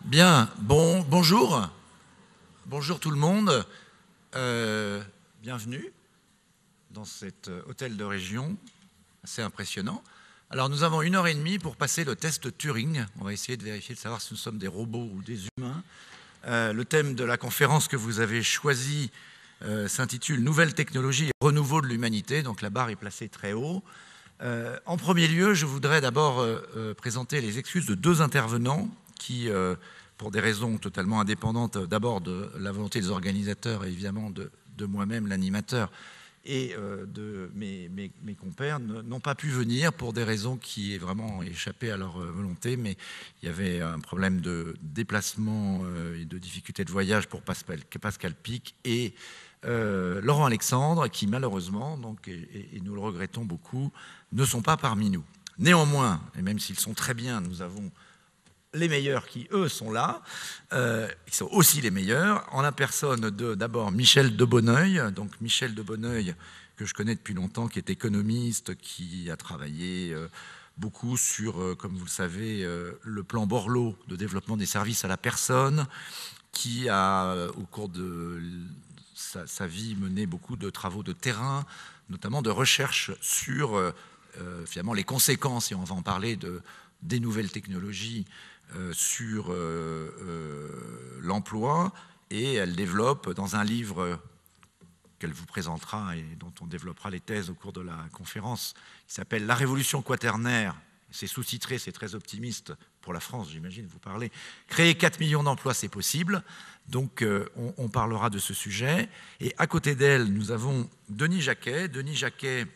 Bien, bonjour. Bonjour tout le monde. Bienvenue dans cet hôtel de région, assez impressionnant. Alors nous avons 1h30 pour passer le test Turing. On va essayer de vérifier, de savoir si nous sommes des robots ou des humains. Le thème de la conférence que vous avez choisi s'intitule « Nouvelles technologies et renouveau de l'humanité ». Donc la barre est placée très haut. En premier lieu, je voudrais d'abord présenter les excuses de deux intervenants qui, pour des raisons totalement indépendantes, d'abord de la volonté des organisateurs et évidemment de moi-même, l'animateur, et de mes compères, n'ont pas pu venir pour des raisons qui est vraiment échappé à leur volonté, mais il y avait un problème de déplacement et de difficulté de voyage pour Pascal Pic et Laurent Alexandre, qui malheureusement, donc, et nous le regrettons beaucoup, ne sont pas parmi nous. Néanmoins, et même s'ils sont très bien, nous avons les meilleurs qui, eux, sont là, qui sont aussi les meilleurs, en la personne de, d'abord, Michel de Bonneuil. Donc Michel de Bonneuil, que je connais depuis longtemps, qui est économiste, qui a travaillé beaucoup sur, comme vous le savez, le plan Borloo de développement des services à la personne, qui a, au cours de sa vie, mené beaucoup de travaux de terrain, notamment de recherche sur finalement les conséquences, et on va en parler, des nouvelles technologies sur l'emploi, et elle développe dans un livre qu'elle vous présentera et dont on développera les thèses au cours de la conférence, qui s'appelle « La révolution quaternaire ». C'est sous-titré, c'est très optimiste pour la France, j'imagine, vous parlez. Créer 4 millions d'emplois, c'est possible. Donc, on parlera de ce sujet. Et à côté d'elle, nous avons Denis Jacquet. Denis Jacquet,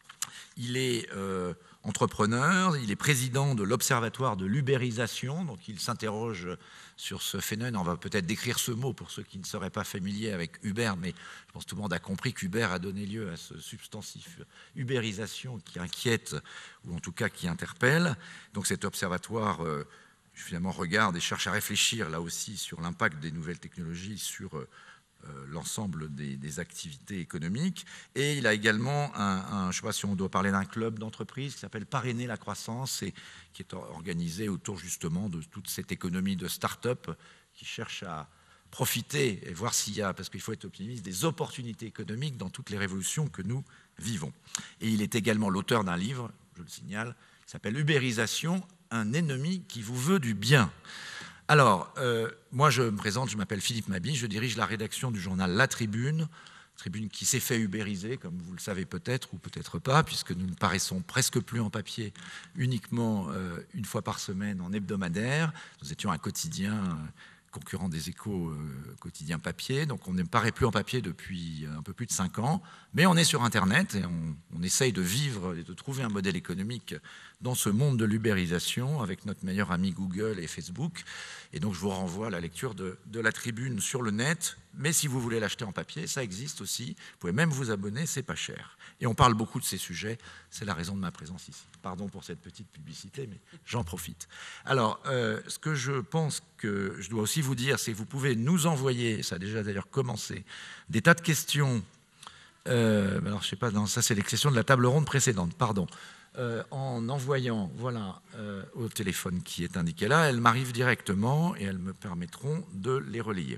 il est entrepreneur, il est président de l'Observatoire de l'ubérisation, donc il s'interroge sur ce phénomène. On va peut-être décrire ce mot pour ceux qui ne seraient pas familiers avec Uber, mais je pense que tout le monde a compris qu'Uber a donné lieu à ce substantif ubérisation qui inquiète, ou en tout cas qui interpelle. Donc cet observatoire finalement regarde et cherche à réfléchir là aussi sur l'impact des nouvelles technologies sur l'ensemble des activités économiques. Et il a également je ne sais pas si on doit parler d'un club d'entreprise qui s'appelle Parrainer la croissance et qui est organisé autour justement de toute cette économie de start-up qui cherche à profiter et voir s'il y a, parce qu'il faut être optimiste, des opportunités économiques dans toutes les révolutions que nous vivons. Et il est également l'auteur d'un livre, je le signale, qui s'appelle « Ubérisation, un ennemi qui vous veut du bien ». Alors, moi je me présente, je m'appelle Philippe Mabie, je dirige la rédaction du journal La Tribune, Tribune qui s'est fait ubériser, comme vous le savez peut-être ou peut-être pas, puisque nous ne paraissons presque plus en papier, uniquement une fois par semaine en hebdomadaire. Nous étions un quotidien concurrent des Échos, quotidien papier, donc on ne paraît plus en papier depuis un peu plus de 5 ans, mais on est sur Internet et on essaye de vivre et de trouver un modèle économique dans ce monde de l'ubérisation avec notre meilleur ami Google et Facebook. Et donc je vous renvoie à la lecture de La Tribune sur le net, mais si vous voulez l'acheter en papier, ça existe aussi, vous pouvez même vous abonner, c'est pas cher. Et on parle beaucoup de ces sujets, c'est la raison de ma présence ici. Pardon pour cette petite publicité, mais j'en profite. Alors, ce que je pense que je dois aussi vous dire, c'est que vous pouvez nous envoyer, ça a déjà d'ailleurs commencé, des tas de questions. Alors, je sais pas, non, ça c'est les questions de la table ronde précédente, pardon. En envoyant voilà, au téléphone qui est indiqué là, elles m'arrivent directement et elles me permettront de les relayer.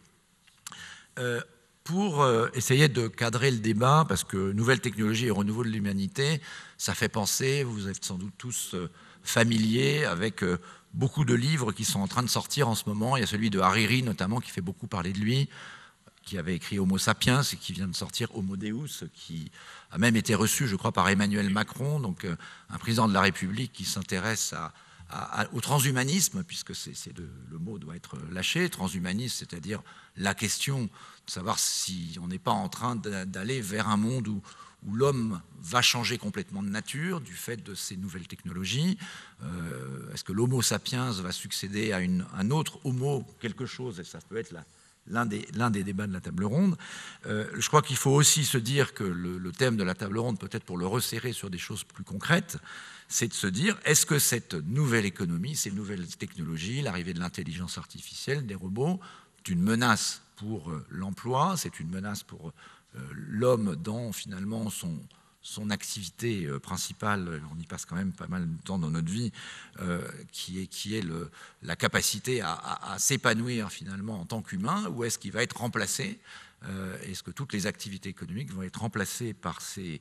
Pour essayer de cadrer le débat, parce que nouvelles technologies et renouveau de l'humanité, ça fait penser, vous êtes sans doute tous familiers avec beaucoup de livres qui sont en train de sortir en ce moment. Il y a celui de Hariri notamment qui fait beaucoup parler de lui, qui avait écrit Homo sapiens et qui vient de sortir Homo Deus, qui a même été reçu, je crois, par Emmanuel Macron, donc un président de la République qui s'intéresse au transhumanisme, puisque le mot doit être lâché, transhumanisme, c'est-à-dire la question de savoir si on n'est pas en train d'aller vers un monde où l'homme va changer complètement de nature du fait de ces nouvelles technologies. Est-ce que l'Homo sapiens va succéder à un autre Homo quelque chose, et ça peut être l'un des débats de la table ronde. Je crois qu'il faut aussi se dire que le thème de la table ronde, peut-être pour le resserrer sur des choses plus concrètes, c'est de se dire, est-ce que cette nouvelle économie, ces nouvelles technologies, l'arrivée de l'intelligence artificielle, des robots, est une menace pour l'emploi, c'est une menace pour l'homme dans finalement son activité principale, on y passe quand même pas mal de temps dans notre vie, qui est la capacité à s'épanouir finalement en tant qu'humain, ou est-ce qu'il va être remplacé? Est-ce que toutes les activités économiques vont être remplacées par ces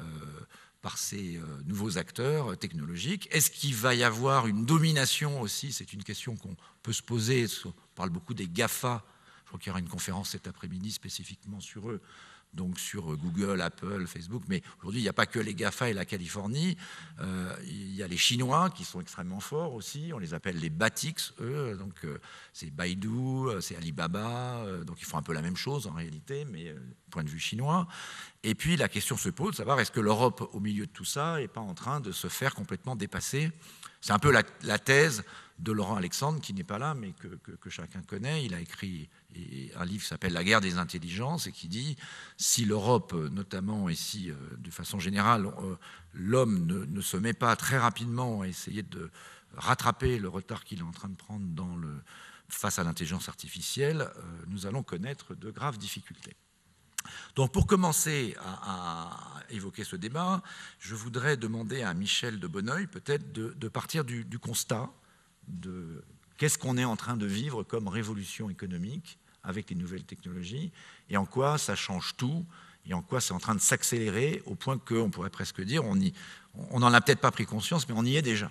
nouveaux acteurs technologiques? Est-ce qu'il va y avoir une domination aussi? C'est une question qu'on peut se poser. On parle beaucoup des GAFA. Je crois qu'il y aura une conférence cet après-midi spécifiquement sur eux, donc sur Google, Apple, Facebook. Mais aujourd'hui, il n'y a pas que les GAFA et la Californie. Il y a les Chinois qui sont extrêmement forts aussi. On les appelle les BATX, eux. Donc, c'est Baidu, c'est Alibaba. Donc, ils font un peu la même chose en réalité, mais du point de vue chinois. Et puis, la question se pose de savoir est-ce que l'Europe, au milieu de tout ça, n'est pas en train de se faire complètement dépasser? C'est un peu la thèse de Laurent Alexandre, qui n'est pas là, mais que chacun connaît. Il a écrit un livre qui s'appelle « La guerre des intelligences » et qui dit si l'Europe, notamment, et si, de façon générale, l'homme ne se met pas très rapidement à essayer de rattraper le retard qu'il est en train de prendre face à l'intelligence artificielle, nous allons connaître de graves difficultés. Donc, pour commencer à évoquer ce débat, je voudrais demander à Michel de Bonneuil peut-être de partir du constat de qu'est-ce qu'on est en train de vivre comme révolution économique avec les nouvelles technologies et en quoi ça change tout et en quoi c'est en train de s'accélérer au point qu'on pourrait presque dire, on n'en a peut-être pas pris conscience, mais on y est déjà.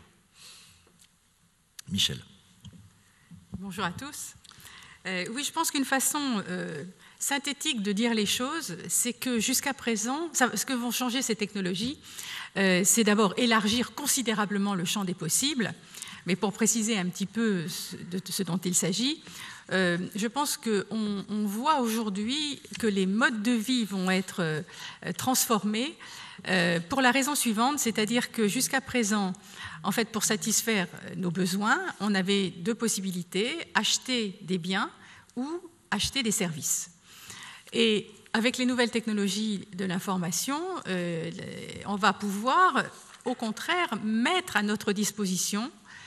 Michel. Bonjour à tous. Oui, je pense qu'une façon synthétique de dire les choses, c'est que jusqu'à présent, ce que vont changer ces technologies, c'est d'abord élargir considérablement le champ des possibles. Mais pour préciser un petit peu de ce dont il s'agit, je pense qu'on voit aujourd'hui que les modes de vie vont être transformés pour la raison suivante, c'est-à-dire que jusqu'à présent, en fait, pour satisfaire nos besoins, on avait deux possibilités, acheter des biens ou acheter des services. Et avec les nouvelles technologies de l'information, on va pouvoir, au contraire, mettre à notre disposition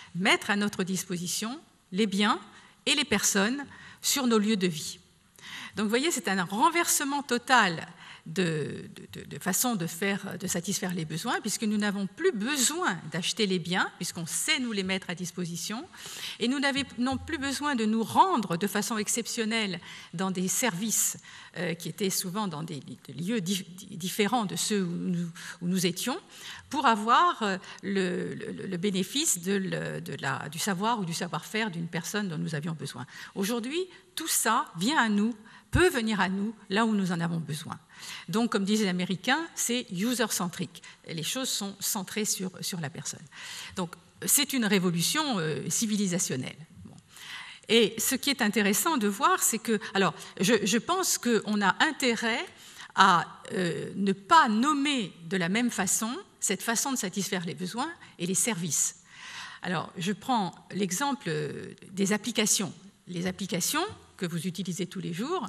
les biens et les personnes sur nos lieux de vie. Donc vous voyez, c'est un renversement total de façon de satisfaire les besoins, puisque nous n'avons plus besoin d'acheter les biens, puisqu'on sait nous les mettre à disposition, et nous n'avons plus besoin de nous rendre de façon exceptionnelle dans des services qui étaient souvent dans des lieux différents de ceux où nous étions, pour avoir le bénéfice du savoir ou du savoir-faire d'une personne dont nous avions besoin. Aujourd'hui, tout ça vient à nous, peut venir à nous là où nous en avons besoin. Donc, comme disent les Américains, c'est user-centric. Les choses sont centrées sur la personne. Donc, c'est une révolution civilisationnelle. Bon. Et ce qui est intéressant de voir, c'est que... Alors, je pense qu'on a intérêt à ne pas nommer de la même façon cette façon de satisfaire les besoins et les services. Alors, je prends l'exemple des applications. Les applications que vous utilisez tous les jours,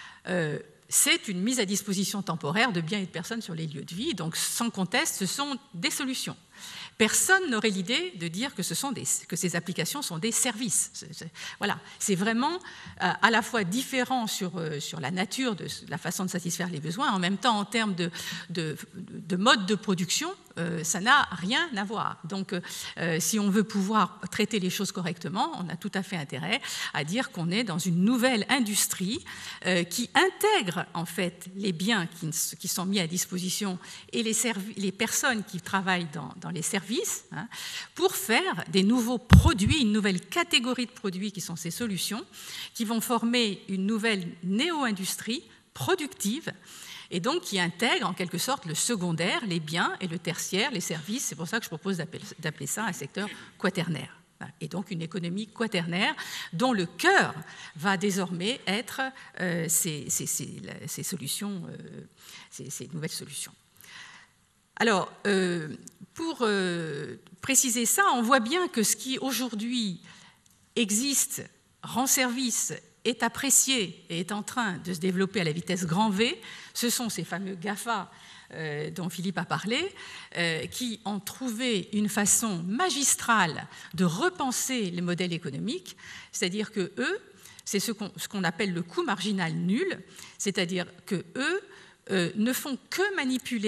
c'est une mise à disposition temporaire de biens et de personnes sur les lieux de vie. Donc, sans conteste, ce sont des solutions. Personne n'aurait l'idée de dire que ces applications sont des services. Voilà, c'est vraiment à la fois différent sur la nature de la façon de satisfaire les besoins, en même temps en termes de mode de production, ça n'a rien à voir. Donc, si on veut pouvoir traiter les choses correctement, on a tout à fait intérêt à dire qu'on est dans une nouvelle industrie qui intègre en fait les biens qui sont mis à disposition et les personnes qui travaillent dans les services, pour faire des nouveaux produits, une nouvelle catégorie de produits qui sont ces solutions, qui vont former une nouvelle néo-industrie productive et donc qui intègre en quelque sorte le secondaire, les biens, et le tertiaire, les services. C'est pour ça que je propose d'appeler ça un secteur quaternaire. Et donc une économie quaternaire dont le cœur va désormais être ces solutions, ces nouvelles solutions. Alors, pour préciser ça, on voit bien que ce qui aujourd'hui existe, rend service, est apprécié et est en train de se développer à la vitesse grand V, ce sont ces fameux GAFA dont Philippe a parlé, qui ont trouvé une façon magistrale de repenser les modèles économiques, c'est-à-dire que eux, c'est ce qu'on appelle le coût marginal nul, c'est-à-dire que eux ne font que manipuler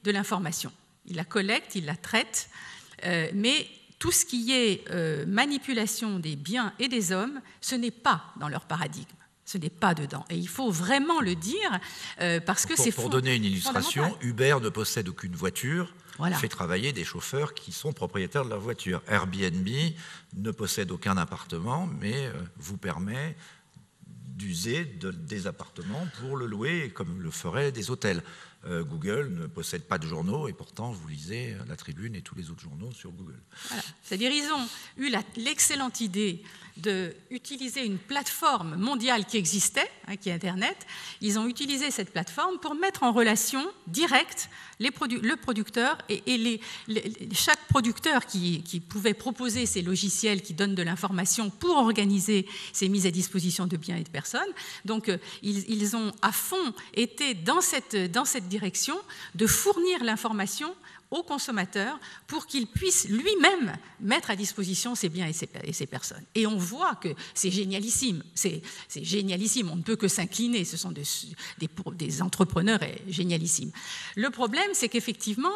de l'information. Ils la collectent, ils la traitent, mais tout ce qui est manipulation des biens et des hommes, ce n'est pas dans leur paradigme. Ce n'est pas dedans. Et il faut vraiment le dire parce que c'est Pour donner une illustration, Uber ne possède aucune voiture, fait travailler des chauffeurs qui sont propriétaires de leur voiture. Airbnb ne possède aucun appartement, mais vous permet d'user des appartements pour le louer, comme le feraient des hôtels. Google ne possède pas de journaux et pourtant vous lisez La Tribune et tous les autres journaux sur Google. Voilà. C'est-à-dire ils ont eu l'excellente idée d'utiliser une plateforme mondiale qui existait, qui est Internet. Ils ont utilisé cette plateforme pour mettre en relation directe le producteur et chaque producteur qui pouvait proposer ces logiciels qui donnent de l'information pour organiser ces mises à disposition de biens et de personnes. Donc ils ont à fond été dans cette direction de fournir l'information au consommateur pour qu'il puisse lui-même mettre à disposition ses biens et ses personnes. Et on voit que c'est génialissime. C'est génialissime. On ne peut que s'incliner. Ce sont des entrepreneurs génialissimes. Le problème, c'est qu'effectivement,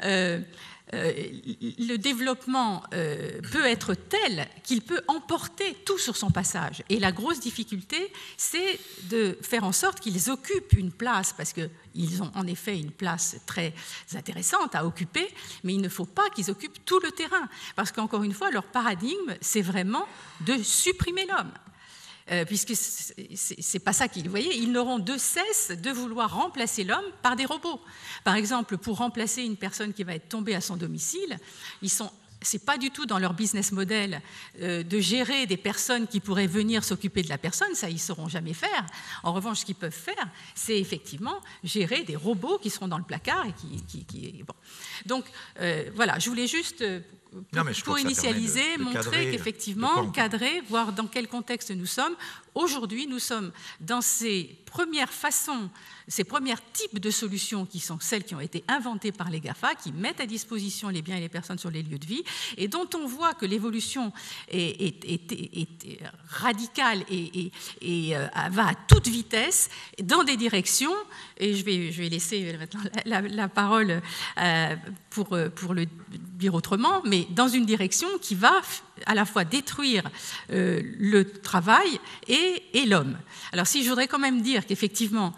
le développement peut être tel qu'il peut emporter tout sur son passage. Et la grosse difficulté, c'est de faire en sorte qu'ils occupent une place, parce qu'ils ont en effet une place très intéressante à occuper, mais il ne faut pas qu'ils occupent tout le terrain, parce qu'encore une fois, leur paradigme, c'est vraiment de supprimer l'homme. Puisque c'est pas ça qu'ils... Vous voyez, ils n'auront de cesse de vouloir remplacer l'homme par des robots. Par exemple, pour remplacer une personne qui va être tombée à son domicile, c'est pas du tout dans leur business model de gérer des personnes qui pourraient venir s'occuper de la personne, ça ils ne sauront jamais faire. En revanche, ce qu'ils peuvent faire, c'est effectivement gérer des robots qui seront dans le placard et qui bon. Donc voilà, je voulais juste pour initialiser, montrer qu'effectivement, cadrer, voir dans quel contexte nous sommes. Aujourd'hui, nous sommes dans ces premières façons, ces premiers types de solutions qui sont celles qui ont été inventées par les GAFA, qui mettent à disposition les biens et les personnes sur les lieux de vie, et dont on voit que l'évolution est radicale et va à toute vitesse dans des directions, et je vais laisser maintenant la parole pour le dire autrement, mais dans une direction qui va à la fois détruire le travail et l'homme. Alors si je voudrais quand même dire qu'effectivement,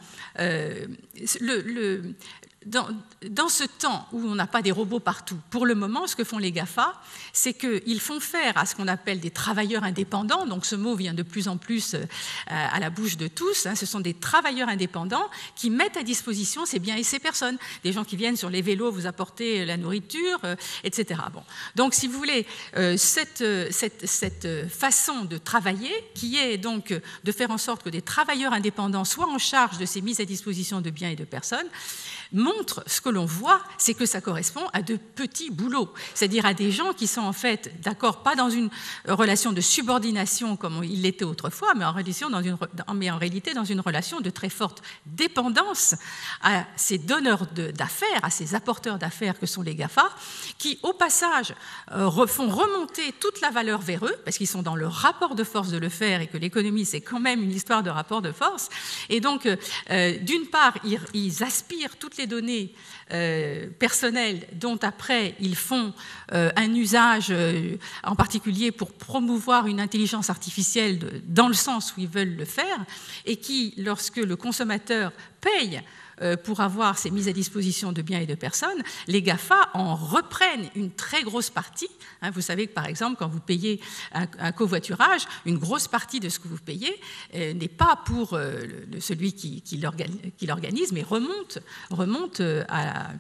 dans ce temps où on n'a pas des robots partout, pour le moment, ce que font les GAFA, c'est qu'ils font faire à ce qu'on appelle des travailleurs indépendants, donc ce mot vient de plus en plus à la bouche de tous, ce sont des travailleurs indépendants qui mettent à disposition ces biens et ces personnes, des gens qui viennent sur les vélos vous apporter la nourriture, etc. Bon. Donc, si vous voulez, cette façon de travailler, qui est donc de faire en sorte que des travailleurs indépendants soient en charge de ces mises à disposition de biens et de personnes, montre ce que l'on voit, c'est que ça correspond à de petits boulots, c'est-à-dire à des gens qui sont en fait, d'accord, pas dans une relation de subordination comme il l'était autrefois, mais en réalité dans une relation de très forte dépendance à ces donneurs d'affaires, à ces apporteurs d'affaires que sont les GAFA, qui au passage font remonter toute la valeur vers eux, parce qu'ils sont dans le rapport de force de le faire et que l'économie c'est quand même une histoire de rapport de force, et donc d'une part ils aspirent toutes les données personnelles dont après ils font un usage en particulier pour promouvoir une intelligence artificielle dans le sens où ils veulent le faire et qui, lorsque le consommateur paye pour avoir ces mises à disposition de biens et de personnes, les GAFA en reprennent une très grosse partie. Vous savez que, par exemple, quand vous payez un covoiturage, une grosse partie de ce que vous payez n'est pas pour celui qui l'organise, mais remonte à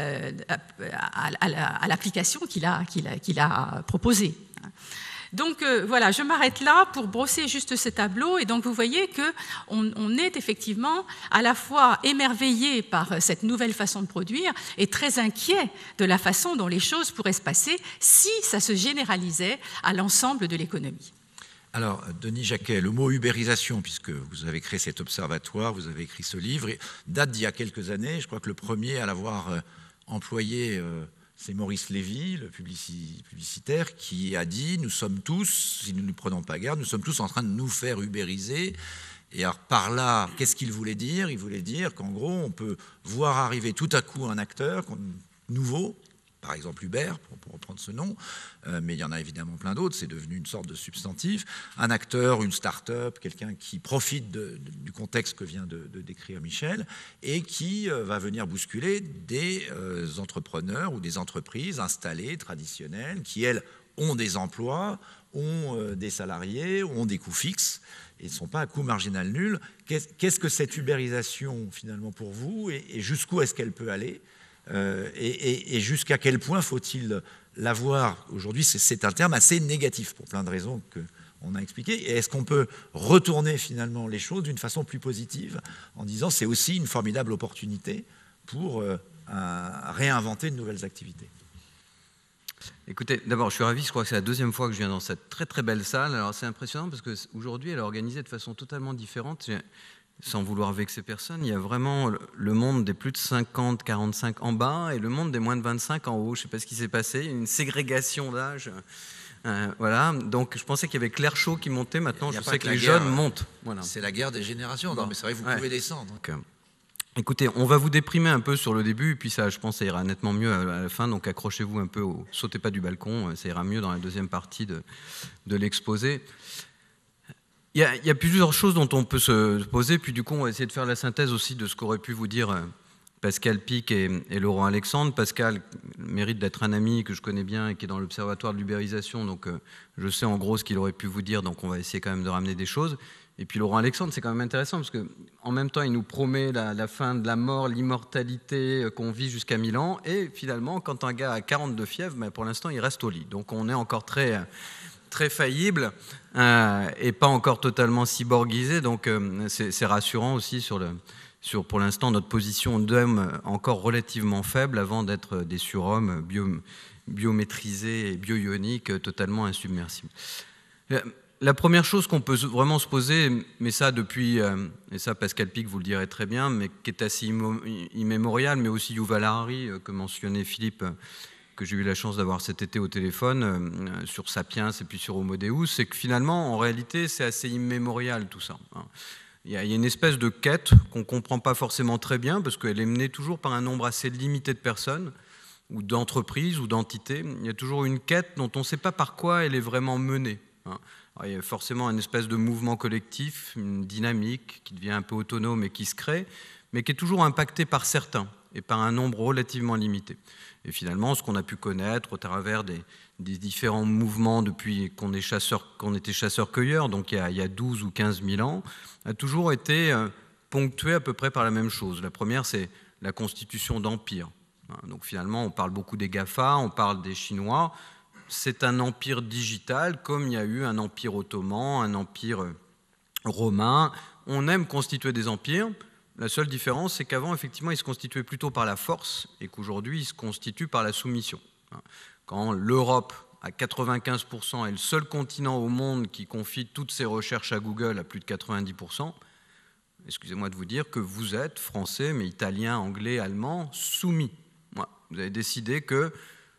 l'application qu'il a proposée. Donc voilà, je m'arrête là pour brosser juste ce tableau, et donc vous voyez qu'on est effectivement à la fois émerveillé par cette nouvelle façon de produire et très inquiet de la façon dont les choses pourraient se passer si ça se généralisait à l'ensemble de l'économie. Alors, Denis Jacquet, le mot ubérisation, puisque vous avez créé cet observatoire, vous avez écrit ce livre, date d'il y a quelques années. Je crois que le premier à l'avoir employé... c'est Maurice Lévy, le publicitaire, qui a dit « Nous sommes tous, si nous ne prenons pas garde, nous sommes tous en train de nous faire ubériser ». Et alors par là, qu'est-ce qu'il voulait dire? Il voulait dire qu'en gros, on peut voir arriver tout à coup un acteur nouveau, par exemple Uber, pour reprendre ce nom, mais il y en a évidemment plein d'autres, c'est devenu une sorte de substantif, un acteur, une start-up, quelqu'un qui profite du contexte que vient de décrire Michel, et qui va venir bousculer des entrepreneurs ou des entreprises installées, traditionnelles, qui, elles, ont des emplois, ont des salariés, ont des coûts fixes, et ne sont pas à coût marginal nul. Qu'est-ce que cette ubérisation, finalement, pour vous, et jusqu'où est-ce qu'elle peut aller? Et jusqu'à quel point faut-il l'avoir? Aujourd'hui, c'est un terme assez négatif pour plein de raisons qu'on a expliquées. Et est-ce qu'on peut retourner finalement les choses d'une façon plus positive en disant c'est aussi une formidable opportunité pour réinventer de nouvelles activités? Écoutez, d'abord, je suis ravi, je crois que c'est la deuxième fois que je viens dans cette très très belle salle. Alors c'est impressionnant parce qu'aujourd'hui, elle est organisée de façon totalement différente. Sans vouloir vexer personne, il y a vraiment le monde des plus de 50, 45 en bas et le monde des moins de 25 en haut. Je ne sais pas ce qui s'est passé, une ségrégation d'âge. Voilà, donc je pensais qu'il y avait que l'air chaud qui montait, maintenant je sais que les jeunes montent. Voilà. C'est la guerre des générations, non, mais c'est vrai que vous pouvez descendre. Donc, écoutez, on va vous déprimer un peu sur le début, et puis ça, je pense que ça ira nettement mieux à la fin, donc accrochez-vous un peu, sautez pas du balcon, ça ira mieux dans la deuxième partie de l'exposé. Il y a plusieurs choses dont on peut se poser, puis du coup on va essayer de faire la synthèse aussi de ce qu'auraient pu vous dire Pascal Pic et Laurent Alexandre. Pascal mérite d'être un ami que je connais bien et qui est dans l'Observatoire de l'ubérisation, donc je sais en gros ce qu'il aurait pu vous dire, donc on va essayer quand même de ramener des choses. Et puis Laurent Alexandre, c'est quand même intéressant, parce qu'en même temps il nous promet la fin de la mort, l'immortalité qu'on vit jusqu'à 1000 ans, et finalement quand un gars a 42 fièvres, mais pour l'instant il reste au lit. Donc on est encore très faillible et pas encore totalement cyborgisé, donc c'est rassurant aussi sur pour l'instant notre position d'homme encore relativement faible avant d'être des surhommes biométrisés et bio-ioniques totalement insubmersibles. La première chose qu'on peut vraiment se poser, mais ça depuis, et ça Pascal Pic vous le direz très bien, mais qui est assez immémorial, mais aussi Yuval Harari que mentionnait Philippe, que j'ai eu la chance d'avoir cet été au téléphone, sur Sapiens et puis sur Homo Deus, c'est que finalement, en réalité, c'est assez immémorial tout ça. Il y a une espèce de quête qu'on ne comprend pas forcément très bien, parce qu'elle est menée toujours par un nombre assez limité de personnes, ou d'entreprises, ou d'entités. Il y a toujours une quête dont on ne sait pas par quoi elle est vraiment menée. Alors, il y a forcément une espèce de mouvement collectif, une dynamique qui devient un peu autonome et qui se crée, mais qui est toujours impactée par certains, et par un nombre relativement limité. Et finalement, ce qu'on a pu connaître au travers des différents mouvements depuis qu'on était chasseurs-cueilleurs, donc il y a 12 ou 15 000 ans, a toujours été ponctué à peu près par la même chose. La première, c'est la constitution d'empires. Donc finalement, on parle beaucoup des GAFA, on parle des Chinois. C'est un empire digital, comme il y a eu un empire ottoman, un empire romain. On aime constituer des empires. La seule différence, c'est qu'avant, effectivement, il se constituait plutôt par la force et qu'aujourd'hui, il se constitue par la soumission. Quand l'Europe, à 95%, est le seul continent au monde qui confie toutes ses recherches à Google à plus de 90%, excusez-moi de vous dire que vous êtes français, mais italien, anglais, allemand, soumis. Vous avez décidé que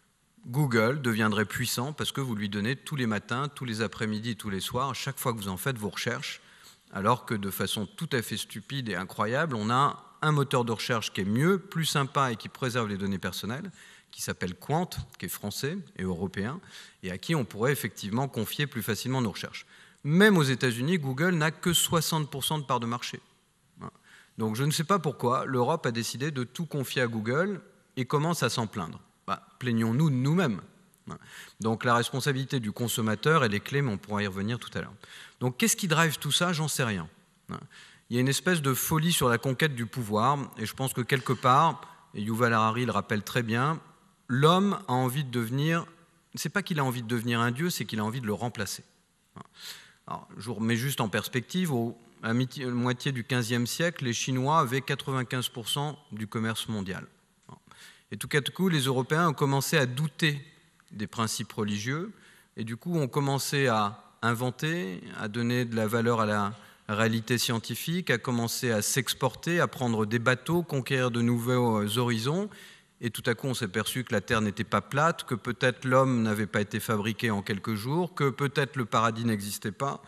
Google deviendrait puissant parce que vous lui donnez tous les matins, tous les après-midi, tous les soirs, chaque fois que vous en faites vos recherches, alors que de façon tout à fait stupide et incroyable, on a un moteur de recherche qui est mieux, plus sympa et qui préserve les données personnelles, qui s'appelle Qwant, qui est français et européen, et à qui on pourrait effectivement confier plus facilement nos recherches. Même aux États-Unis, Google n'a que 60% de part de marché. Donc je ne sais pas pourquoi l'Europe a décidé de tout confier à Google et commence à s'en plaindre. Plaignons-nous de nous-mêmes. Donc la responsabilité du consommateur, elle est clé, mais on pourra y revenir tout à l'heure. Donc qu'est-ce qui drive tout ça? J'en sais rien. Il y a une espèce de folie sur la conquête du pouvoir, et je pense que quelque part, et Yuval Harari le rappelle très bien, l'homme a envie de devenir, c'est pas qu'il a envie de devenir un dieu, c'est qu'il a envie de le remplacer. Alors, je vous remets juste en perspective, à la moitié du XVe siècle, les Chinois avaient 95% du commerce mondial. Et tout à coup, les Européens ont commencé à douter des principes religieux, et du coup ont commencé à inventer, à donner de la valeur à la réalité scientifique, à commencer à s'exporter, à prendre des bateaux, conquérir de nouveaux horizons, et tout à coup on s'est aperçu que la Terre n'était pas plate, que peut-être l'homme n'avait pas été fabriqué en quelques jours, que peut-être le paradis n'existait pas,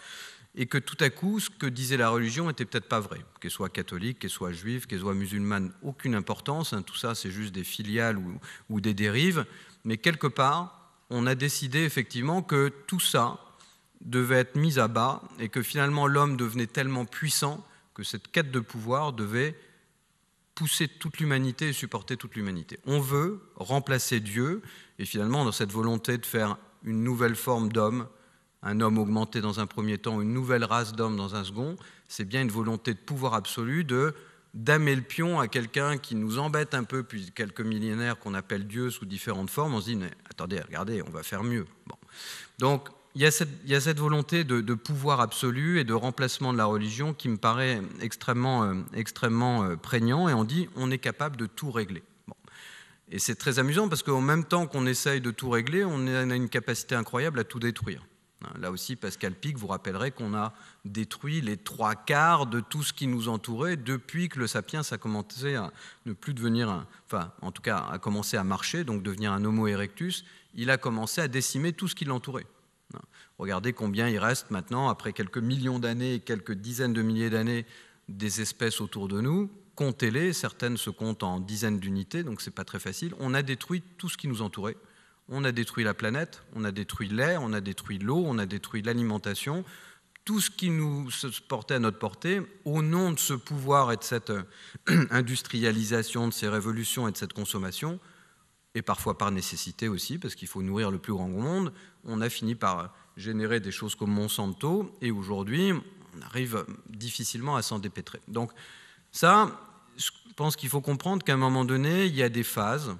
et que tout à coup, ce que disait la religion n'était peut-être pas vrai. Qu'elle soit catholique, qu'elle soit juive, qu'elle soit musulmane, aucune importance, hein, tout ça c'est juste des filiales ou des dérives, mais quelque part, on a décidé effectivement que tout ça devait être mis à bas et que finalement l'homme devenait tellement puissant que cette quête de pouvoir devait pousser toute l'humanité et supporter toute l'humanité. On veut remplacer Dieu, et finalement dans cette volonté de faire une nouvelle forme d'homme, un homme augmenté dans un premier temps, une nouvelle race d'hommes dans un second, c'est bien une volonté de pouvoir absolu, de damer le pion à quelqu'un qui nous embête un peu depuis quelques millénaires, qu'on appelle Dieu sous différentes formes. On se dit, mais attendez, regardez, on va faire mieux. Bon. Donc, il y a cette volonté de pouvoir absolu et de remplacement de la religion qui me paraît extrêmement prégnant, et on dit, on est capable de tout régler. Bon. Et c'est très amusant parce qu'en même temps qu'on essaye de tout régler, on a une capacité incroyable à tout détruire. Là aussi, Pascal Pic vous rappellerait qu'on a détruit les 3/4 de tout ce qui nous entourait depuis que le sapiens a commencé à ne plus devenir, en tout cas, a commencé à marcher, donc devenir un Homo erectus. Il a commencé à décimer tout ce qui l'entourait. Regardez combien il reste maintenant, après quelques millions d'années, quelques dizaines de milliers d'années, des espèces autour de nous. Comptez-les, certaines se comptent en dizaines d'unités, donc c'est pas très facile. On a détruit tout ce qui nous entourait. On a détruit la planète, on a détruit l'air, on a détruit l'eau, on a détruit l'alimentation, tout ce qui nous se portait à notre portée, au nom de ce pouvoir et de cette industrialisation, de ces révolutions et de cette consommation, et parfois par nécessité aussi, parce qu'il faut nourrir le plus grand monde, on a fini par générer des choses comme Monsanto, et aujourd'hui, on arrive difficilement à s'en dépêtrer. Donc ça, je pense qu'il faut comprendre qu'à un moment donné, il y a des phases,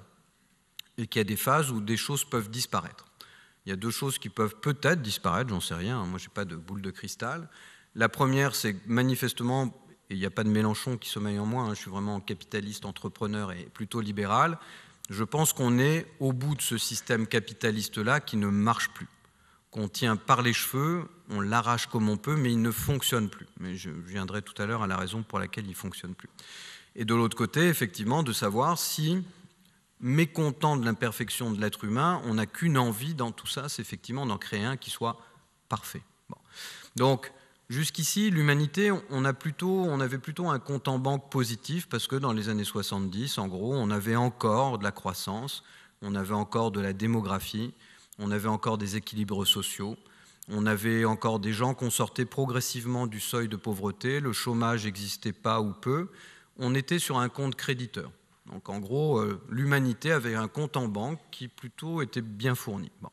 et qu'il y a des phases où des choses peuvent disparaître. Il y a deux choses qui peuvent peut-être disparaître, j'en sais rien, moi je n'ai pas de boule de cristal. La première, c'est manifestement, et il n'y a pas de Mélenchon qui sommeille en moi, je suis vraiment capitaliste, entrepreneur et plutôt libéral, je pense qu'on est au bout de ce système capitaliste-là qui ne marche plus, qu'on tient par les cheveux, on l'arrache comme on peut, mais il ne fonctionne plus. Mais je viendrai tout à l'heure à la raison pour laquelle il ne fonctionne plus. Et de l'autre côté, effectivement, de savoir si, mécontent de l'imperfection de l'être humain, on n'a qu'une envie dans tout ça, c'est effectivement d'en créer un qui soit parfait. Bon. Donc, jusqu'ici, l'humanité, on avait plutôt un compte en banque positif, parce que dans les années 70, en gros, on avait encore de la croissance, on avait encore de la démographie, on avait encore des équilibres sociaux, on avait encore des gens qu'on sortait progressivement du seuil de pauvreté, le chômage n'existait pas ou peu, on était sur un compte créditeur. Donc en gros, l'humanité avait un compte en banque qui plutôt était bien fourni. Bon.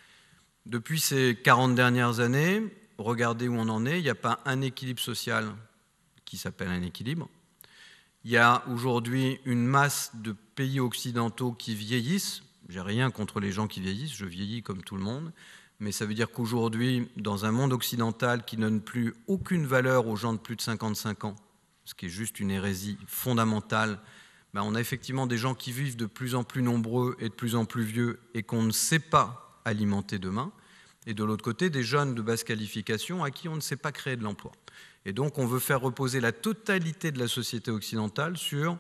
Depuis ces 40 dernières années, regardez où on en est, il n'y a pas un équilibre social qui s'appelle un équilibre. Il y a aujourd'hui une masse de pays occidentaux qui vieillissent. J'ai rien contre les gens qui vieillissent, je vieillis comme tout le monde, mais ça veut dire qu'aujourd'hui, dans un monde occidental qui ne donne plus aucune valeur aux gens de plus de 55 ans, ce qui est juste une hérésie fondamentale, on a effectivement des gens qui vivent de plus en plus nombreux et de plus en plus vieux et qu'on ne sait pas alimenter demain, et de l'autre côté, des jeunes de basse qualification à qui on ne sait pas créer de l'emploi. Et donc, on veut faire reposer la totalité de la société occidentale sur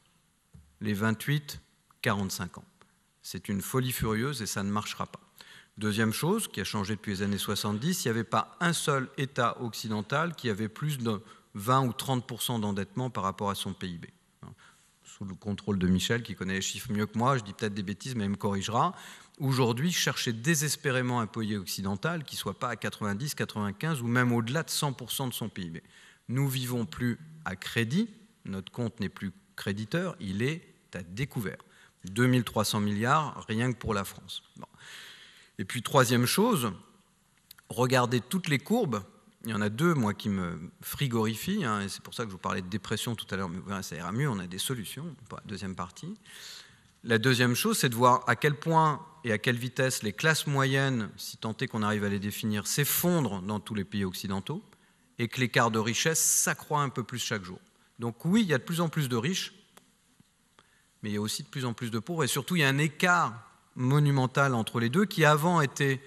les 28-45 ans. C'est une folie furieuse et ça ne marchera pas. Deuxième chose qui a changé depuis les années 70, il n'y avait pas un seul État occidental qui avait plus de 20 ou 30% d'endettement par rapport à son PIB. Sous le contrôle de Michel, qui connaît les chiffres mieux que moi, je dis peut-être des bêtises, mais il me corrigera. Aujourd'hui, chercher désespérément un pays occidental qui ne soit pas à 90, 95 ou même au-delà de 100% de son PIB. Nous vivons plus à crédit, notre compte n'est plus créditeur, il est à découvert. 2300 milliards, rien que pour la France. Bon. Et puis, troisième chose, regardez toutes les courbes. Il y en a deux, moi, qui me frigorifient, et c'est pour ça que je vous parlais de dépression tout à l'heure, mais voilà, ça ira mieux, on a des solutions pour la deuxième partie. La deuxième chose, c'est de voir à quel point et à quelle vitesse les classes moyennes, si tant est qu'on arrive à les définir, s'effondrent dans tous les pays occidentaux, et que l'écart de richesse s'accroît un peu plus chaque jour. Donc oui, il y a de plus en plus de riches, mais il y a aussi de plus en plus de pauvres, et surtout, il y a un écart monumental entre les deux, qui avant était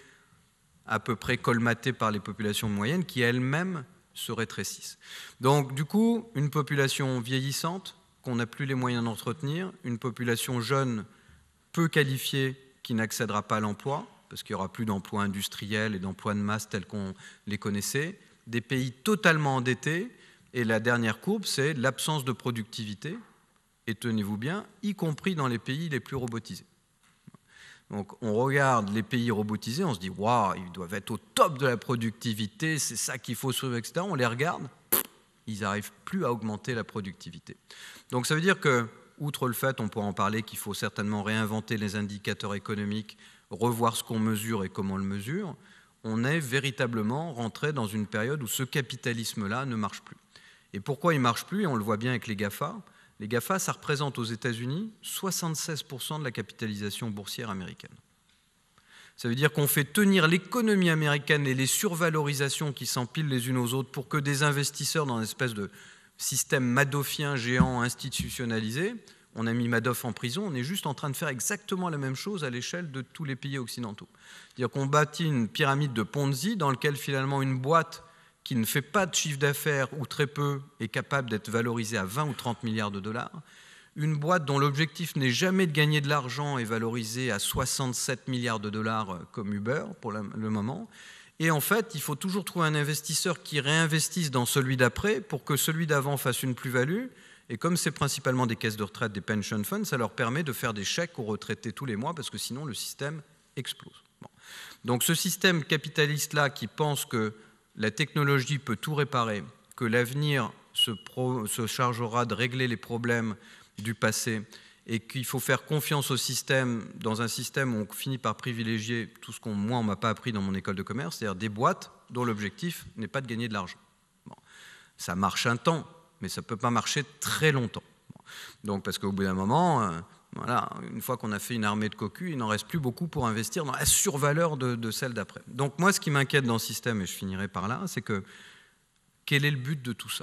à peu près colmatées par les populations moyennes qui elles-mêmes se rétrécissent. Donc du coup, une population vieillissante qu'on n'a plus les moyens d'entretenir, une population jeune peu qualifiée qui n'accédera pas à l'emploi, parce qu'il n'y aura plus d'emplois industriels et d'emplois de masse tels qu'on les connaissait, des pays totalement endettés, et la dernière courbe, c'est l'absence de productivité, et tenez-vous bien, y compris dans les pays les plus robotisés. Donc on regarde les pays robotisés, on se dit « waouh, ils doivent être au top de la productivité, c'est ça qu'il faut suivre, etc. » On les regarde, ils n'arrivent plus à augmenter la productivité. Donc ça veut dire que, outre le fait, on pourra en parler, qu'il faut certainement réinventer les indicateurs économiques, revoir ce qu'on mesure et comment on le mesure, on est véritablement rentré dans une période où ce capitalisme-là ne marche plus. Et pourquoi il ne marche plus? Et on le voit bien avec les GAFA. Les GAFA, ça représente aux États-Unis 76% de la capitalisation boursière américaine. Ça veut dire qu'on fait tenir l'économie américaine et les survalorisations qui s'empilent les unes aux autres pour que des investisseurs dans une espèce de système madoffien géant institutionnalisé, on a mis Madoff en prison, on est juste en train de faire exactement la même chose à l'échelle de tous les pays occidentaux. C'est-à-dire qu'on bâtit une pyramide de Ponzi dans laquelle finalement une boîte qui ne fait pas de chiffre d'affaires ou très peu est capable d'être valorisée à 20 ou 30 milliards de dollars. Une boîte dont l'objectif n'est jamais de gagner de l'argent est valorisée à 67 milliards de dollars comme Uber pour le moment. Et en fait, il faut toujours trouver un investisseur qui réinvestisse dans celui d'après pour que celui d'avant fasse une plus-value. Et comme c'est principalement des caisses de retraite, des pension funds, ça leur permet de faire des chèques aux retraités tous les mois parce que sinon le système explose. Bon. Donc ce système capitaliste-là qui pense que la technologie peut tout réparer, que l'avenir se chargera de régler les problèmes du passé et qu'il faut faire confiance au système, dans un système où on finit par privilégier tout ce qu'on, moi, on ne m'a pas appris dans mon école de commerce, c'est-à-dire des boîtes dont l'objectif n'est pas de gagner de l'argent. Bon. Ça marche un temps, mais ça ne peut pas marcher très longtemps. Bon. Donc, parce qu'au bout d'un moment, voilà, une fois qu'on a fait une armée de cocus, il n'en reste plus beaucoup pour investir dans la survaleur de celle d'après. Donc moi, ce qui m'inquiète dans le système, et je finirai par là, c'est que quel est le but de tout ça?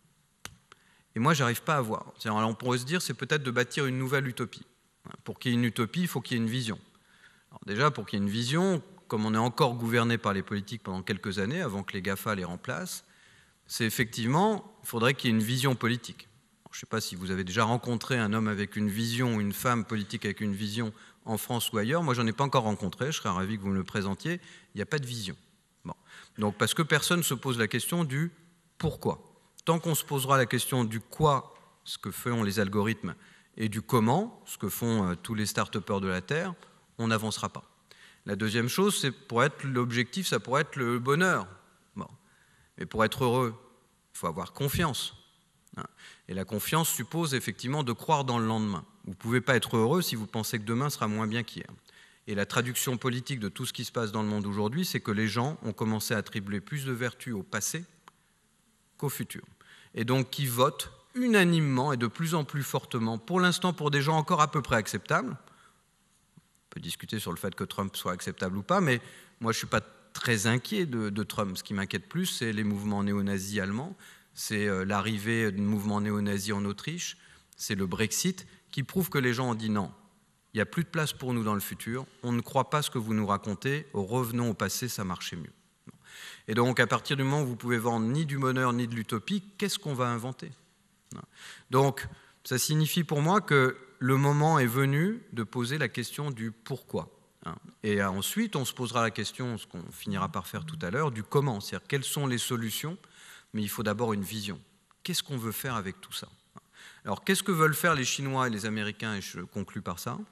Et moi, je n'arrive pas à voir. Alors, on pourrait se dire, c'est peut-être de bâtir une nouvelle utopie. Pour qu'il y ait une utopie, il faut qu'il y ait une vision. Alors déjà, pour qu'il y ait une vision, comme on est encore gouverné par les politiques pendant quelques années, avant que les GAFA les remplacent, c'est effectivement, il faudrait qu'il y ait une vision politique. Je ne sais pas si vous avez déjà rencontré un homme avec une vision ou une femme politique avec une vision en France ou ailleurs. Moi, je n'en ai pas encore rencontré. Je serais ravi que vous me le présentiez. Il n'y a pas de vision. Bon. Donc, parce que personne ne se pose la question du pourquoi. Tant qu'on se posera la question du quoi, ce que font les algorithmes, et du comment, ce que font tous les start-upers de la Terre, on n'avancera pas. La deuxième chose, c'est pour être l'objectif, ça pourrait être le bonheur. Bon. Mais pour être heureux, il faut avoir confiance. Et la confiance suppose effectivement de croire dans le lendemain. Vous ne pouvez pas être heureux si vous pensez que demain sera moins bien qu'hier. Et la traduction politique de tout ce qui se passe dans le monde aujourd'hui, c'est que les gens ont commencé à attribuer plus de vertus au passé qu'au futur. Et donc qui votent unanimement et de plus en plus fortement, pour l'instant pour des gens encore à peu près acceptables. On peut discuter sur le fait que Trump soit acceptable ou pas, mais moi je ne suis pas très inquiet de Trump. Ce qui m'inquiète plus, c'est les mouvements néo-nazis allemands, c'est l'arrivée du mouvement néo-nazi en Autriche, c'est le Brexit, qui prouve que les gens ont dit non, il n'y a plus de place pour nous dans le futur, on ne croit pas ce que vous nous racontez, revenons au passé, ça marchait mieux. Et donc, à partir du moment où vous pouvez vendre ni du bonheur ni de l'utopie, qu'est-ce qu'on va inventer? Donc, ça signifie pour moi que le moment est venu de poser la question du pourquoi. Et ensuite, on se posera la question, ce qu'on finira par faire tout à l'heure, du comment, c'est-à-dire quelles sont les solutions, mais il faut d'abord une vision. Qu'est-ce qu'on veut faire avec tout ça? Alors, qu'est-ce que veulent faire les Chinois et les Américains? Et je conclus par ça.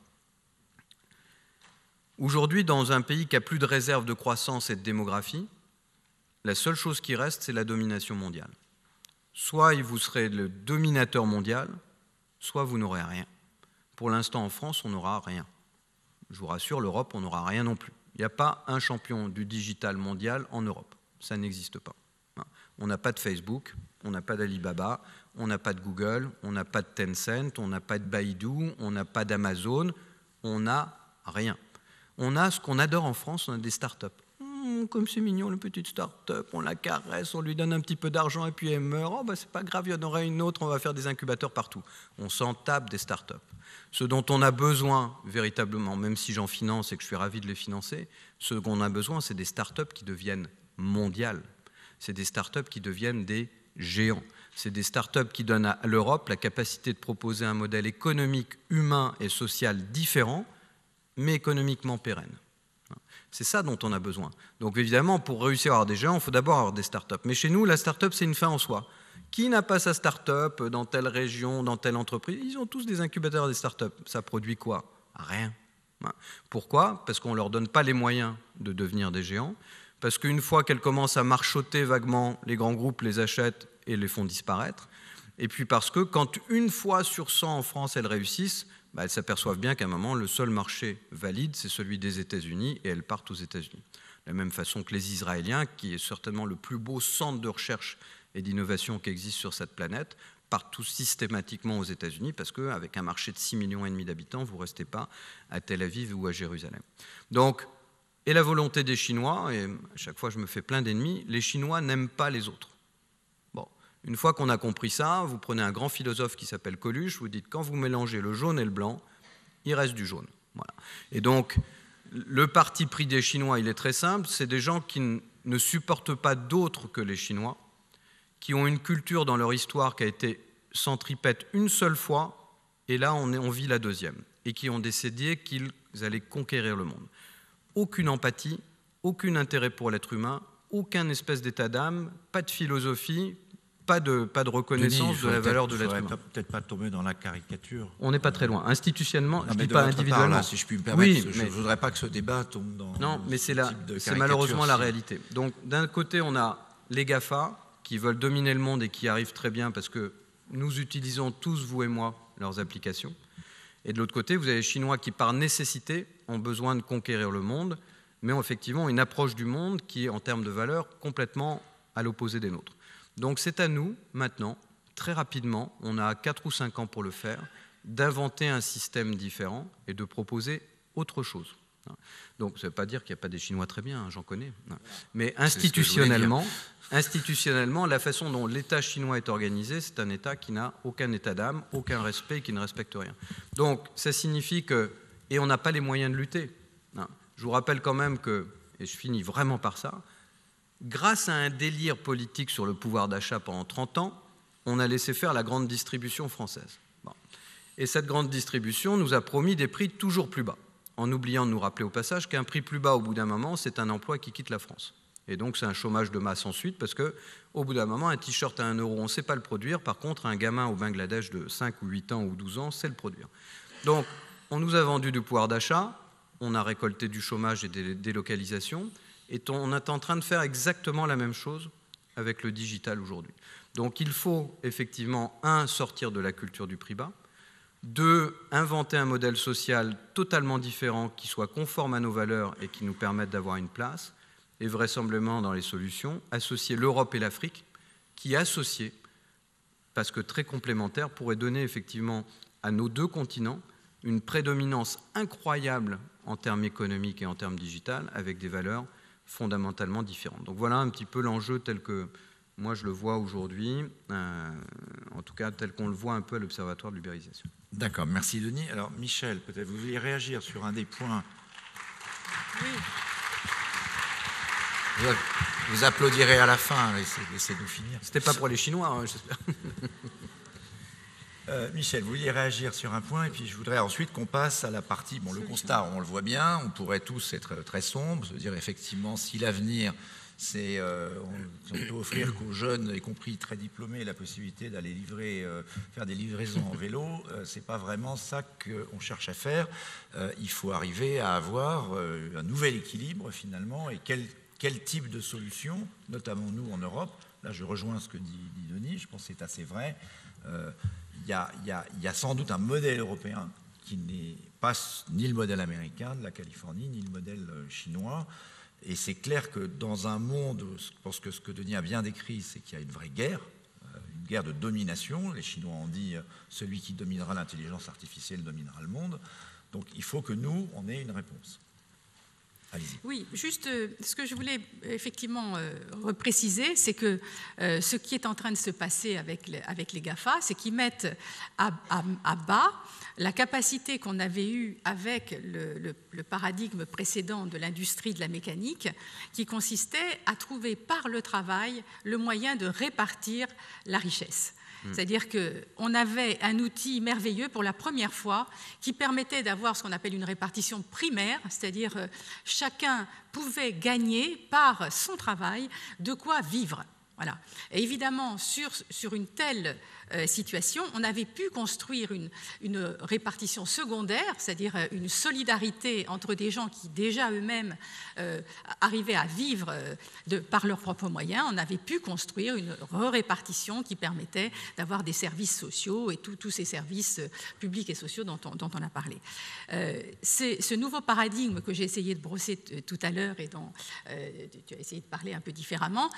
Aujourd'hui, dans un pays qui a plus de réserves de croissance et de démographie, la seule chose qui reste, c'est la domination mondiale. Soit vous serez le dominateur mondial, soit vous n'aurez rien. Pour l'instant, en France, on n'aura rien. Je vous rassure, l'Europe, on n'aura rien non plus. Il n'y a pas un champion du digital mondial en Europe. Ça n'existe pas. On n'a pas de Facebook, on n'a pas d'Alibaba, on n'a pas de Google, on n'a pas de Tencent, on n'a pas de Baidu, on n'a pas d'Amazon, on n'a rien. On a ce qu'on adore en France, on a des startups. Comme c'est mignon, une petite start-up, on la caresse, on lui donne un petit peu d'argent et puis elle meurt. Oh, c'est pas grave, il y en aura une autre, on va faire des incubateurs partout. On s'en tape des start-up. Ce dont on a besoin véritablement, même si j'en finance et que je suis ravi de les financer, ce qu'on a besoin, c'est des start-up qui deviennent mondiales. C'est des start-up qui deviennent des géants. C'est des start-up qui donnent à l'Europe la capacité de proposer un modèle économique, humain et social différent, mais économiquement pérenne. C'est ça dont on a besoin. Donc évidemment, pour réussir à avoir des géants, il faut d'abord avoir des startups. Mais chez nous, la startup, c'est une fin en soi. Qui n'a pas sa start-up dans telle région, dans telle entreprise? Ils ont tous des incubateurs des start-up. Ça produit quoi? Rien. Pourquoi? Parce qu'on ne leur donne pas les moyens de devenir des géants. Parce qu'une fois qu'elles commencent à marchoter vaguement, les grands groupes les achètent et les font disparaître. Et puis parce que quand une fois sur 100 en France, elles réussissent, elles s'aperçoivent bien qu'à un moment, le seul marché valide, c'est celui des États-Unis, et elles partent aux États-Unis. De la même façon que les Israéliens, qui est certainement le plus beau centre de recherche et d'innovation qui existe sur cette planète, partent tous systématiquement aux États-Unis parce qu'avec un marché de 6,5 millions d'habitants, vous ne restez pas à Tel Aviv ou à Jérusalem. Donc, et la volonté des Chinois, et à chaque fois je me fais plein d'ennemis, les Chinois n'aiment pas les autres. Bon, une fois qu'on a compris ça, vous prenez un grand philosophe qui s'appelle Coluche, vous dites quand vous mélangez le jaune et le blanc, il reste du jaune. Voilà. Et donc, le parti pris des Chinois, il est très simple, c'est des gens qui ne supportent pas d'autres que les Chinois, qui ont une culture dans leur histoire qui a été centripète une seule fois, et là on vit la deuxième, et qui ont décidé qu'ils allaient conquérir le monde. Aucune empathie, aucun intérêt pour l'être humain, aucun espèce d'état d'âme, pas de philosophie, pas de reconnaissance Denis, de la valeur de l'être humain. Peut-être pas tomber dans la caricature. On n'est pas très loin. Institutionnellement, je ne dis de pas votre individuellement. part, là, si je puis me permettre, Oui, je ne voudrais pas que ce débat tombe dans non, mais ce type de c'est caricature. malheureusement la réalité. Donc d'un côté, on a les GAFA qui veulent dominer le monde et qui arrivent très bien parce que nous utilisons tous, vous et moi, leurs applications. Et de l'autre côté, vous avez les Chinois qui, par nécessité, ont besoin de conquérir le monde, mais ont effectivement une approche du monde qui est, en termes de valeur, complètement à l'opposé des nôtres. Donc c'est à nous, maintenant, très rapidement, on a 4 ou 5 ans pour le faire, d'inventer un système différent et de proposer autre chose. Donc ça ne veut pas dire qu'il n'y a pas des Chinois très bien, j'en connais. Mais institutionnellement, la façon dont l'État chinois est organisé, c'est un État qui n'a aucun état d'âme, aucun respect, qui ne respecte rien. Donc ça signifie que, et on n'a pas les moyens de lutter. Je vous rappelle quand même que, et je finis vraiment par ça, grâce à un délire politique sur le pouvoir d'achat pendant 30 ans, on a laissé faire la grande distribution française. Bon. Et cette grande distribution nous a promis des prix toujours plus bas, en oubliant de nous rappeler au passage qu'un prix plus bas au bout d'un moment, c'est un emploi qui quitte la France. Et donc c'est un chômage de masse ensuite, parce qu'au bout d'un moment, un t-shirt à 1 €, on ne sait pas le produire. Par contre, un gamin au Bangladesh de 5 ou 8 ans ou 12 ans sait le produire. Donc on nous a vendu du pouvoir d'achat, on a récolté du chômage et des délocalisations, et on est en train de faire exactement la même chose avec le digital aujourd'hui. Donc il faut effectivement, 1, sortir de la culture du prix bas, 2, inventer un modèle social totalement différent qui soit conforme à nos valeurs et qui nous permette d'avoir une place, et vraisemblablement dans les solutions, associer l'Europe et l'Afrique, qui associés, parce que très complémentaires, pourraient donner effectivement à nos 2 continents une prédominance incroyable en termes économiques et en termes digital, avec des valeurs fondamentalement différentes. Donc voilà un petit peu l'enjeu tel que moi je le vois aujourd'hui, en tout cas tel qu'on le voit un peu à l'Observatoire de l'ubérisation. D'accord, merci Denis. Alors Michel, peut-être vous vouliez réagir sur un des points. Oui. Vous applaudirez à la fin, laissez-nous finir. C'était pas pour les Chinois, hein, j'espère. Michel, vous vouliez réagir sur un point, et puis je voudrais ensuite qu'on passe à la partie, bon, le constat, on le voit bien, on pourrait tous être très sombres, se dire effectivement, si l'avenir, c'est, on peut offrir qu'aux jeunes, y compris très diplômés, la possibilité d'aller faire des livraisons en vélo, c'est pas vraiment ça qu'on cherche à faire. Il faut arriver à avoir un nouvel équilibre finalement, et quel type de solution, notamment nous en Europe, là je rejoins ce que dit Denis, je pense que c'est assez vrai. Il y a sans doute un modèle européen qui n'est pas ni le modèle américain de la Californie, ni le modèle chinois. Et c'est clair que dans un monde, je pense que ce que Denis a bien décrit, c'est qu'il y a une vraie guerre de domination. Les Chinois ont dit celui qui dominera l'intelligence artificielle dominera le monde. Donc il faut que nous, on ait une réponse. Allez-y. Oui, juste ce que je voulais effectivement repréciser, c'est que ce qui est en train de se passer avec les GAFA, c'est qu'ils mettent à bas la capacité qu'on avait eue avec le paradigme précédent de l'industrie de la mécanique, qui consistait à trouver par le travail le moyen de répartir la richesse. C'est-à-dire qu'on avait un outil merveilleux pour la première fois qui permettait d'avoir ce qu'on appelle une répartition primaire, c'est-à-dire chacun pouvait gagner par son travail de quoi vivre. Voilà. Et évidemment, sur une telle situation, on avait pu construire une répartition secondaire, c'est-à-dire une solidarité entre des gens qui déjà eux-mêmes arrivaient à vivre par leurs propres moyens. On avait pu construire une répartition qui permettait d'avoir des services sociaux et tous ces services publics et sociaux dont on a parlé. C'est ce nouveau paradigme que j'ai essayé de brosser tout à l'heure et dont tu as essayé de parler un peu différemment,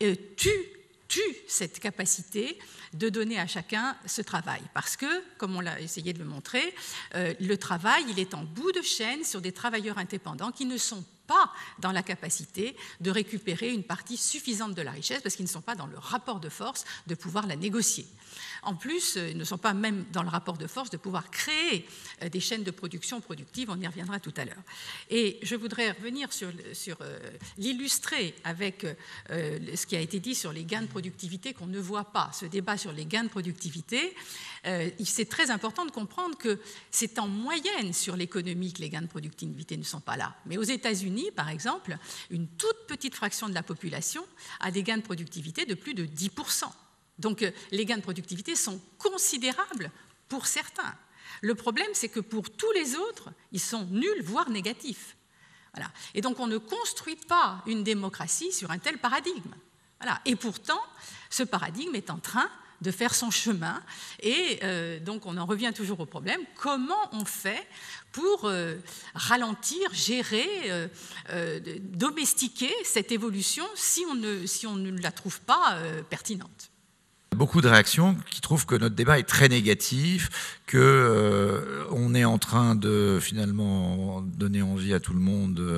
tue cette capacité de donner à chacun ce travail. Parce que, comme on l'a essayé de le montrer, le travail, il est en bout de chaîne sur des travailleurs indépendants qui ne sont pas dans la capacité de récupérer une partie suffisante de la richesse parce qu'ils ne sont pas dans le rapport de force de pouvoir la négocier. En plus, ils ne sont pas même dans le rapport de force de pouvoir créer des chaînes de production productives, on y reviendra tout à l'heure. Et je voudrais revenir sur l'illustrer avec ce qui a été dit sur les gains de productivité qu'on ne voit pas. Ce débat sur les gains de productivité, c'est très important de comprendre que c'est en moyenne sur l'économie que les gains de productivité ne sont pas là. Mais aux États-Unis, par exemple, une toute petite fraction de la population a des gains de productivité de plus de 10%. Donc les gains de productivité sont considérables pour certains. Le problème, c'est que pour tous les autres, ils sont nuls, voire négatifs. Voilà. Et donc on ne construit pas une démocratie sur un tel paradigme. Voilà. Et pourtant, ce paradigme est en train de faire son chemin. Et donc on en revient toujours au problème. Comment on fait pour ralentir, gérer, domestiquer cette évolution si on ne la trouve pas pertinente ? Beaucoup de réactions qui trouvent que notre débat est très négatif, qu'on est en train de finalement donner envie à tout le monde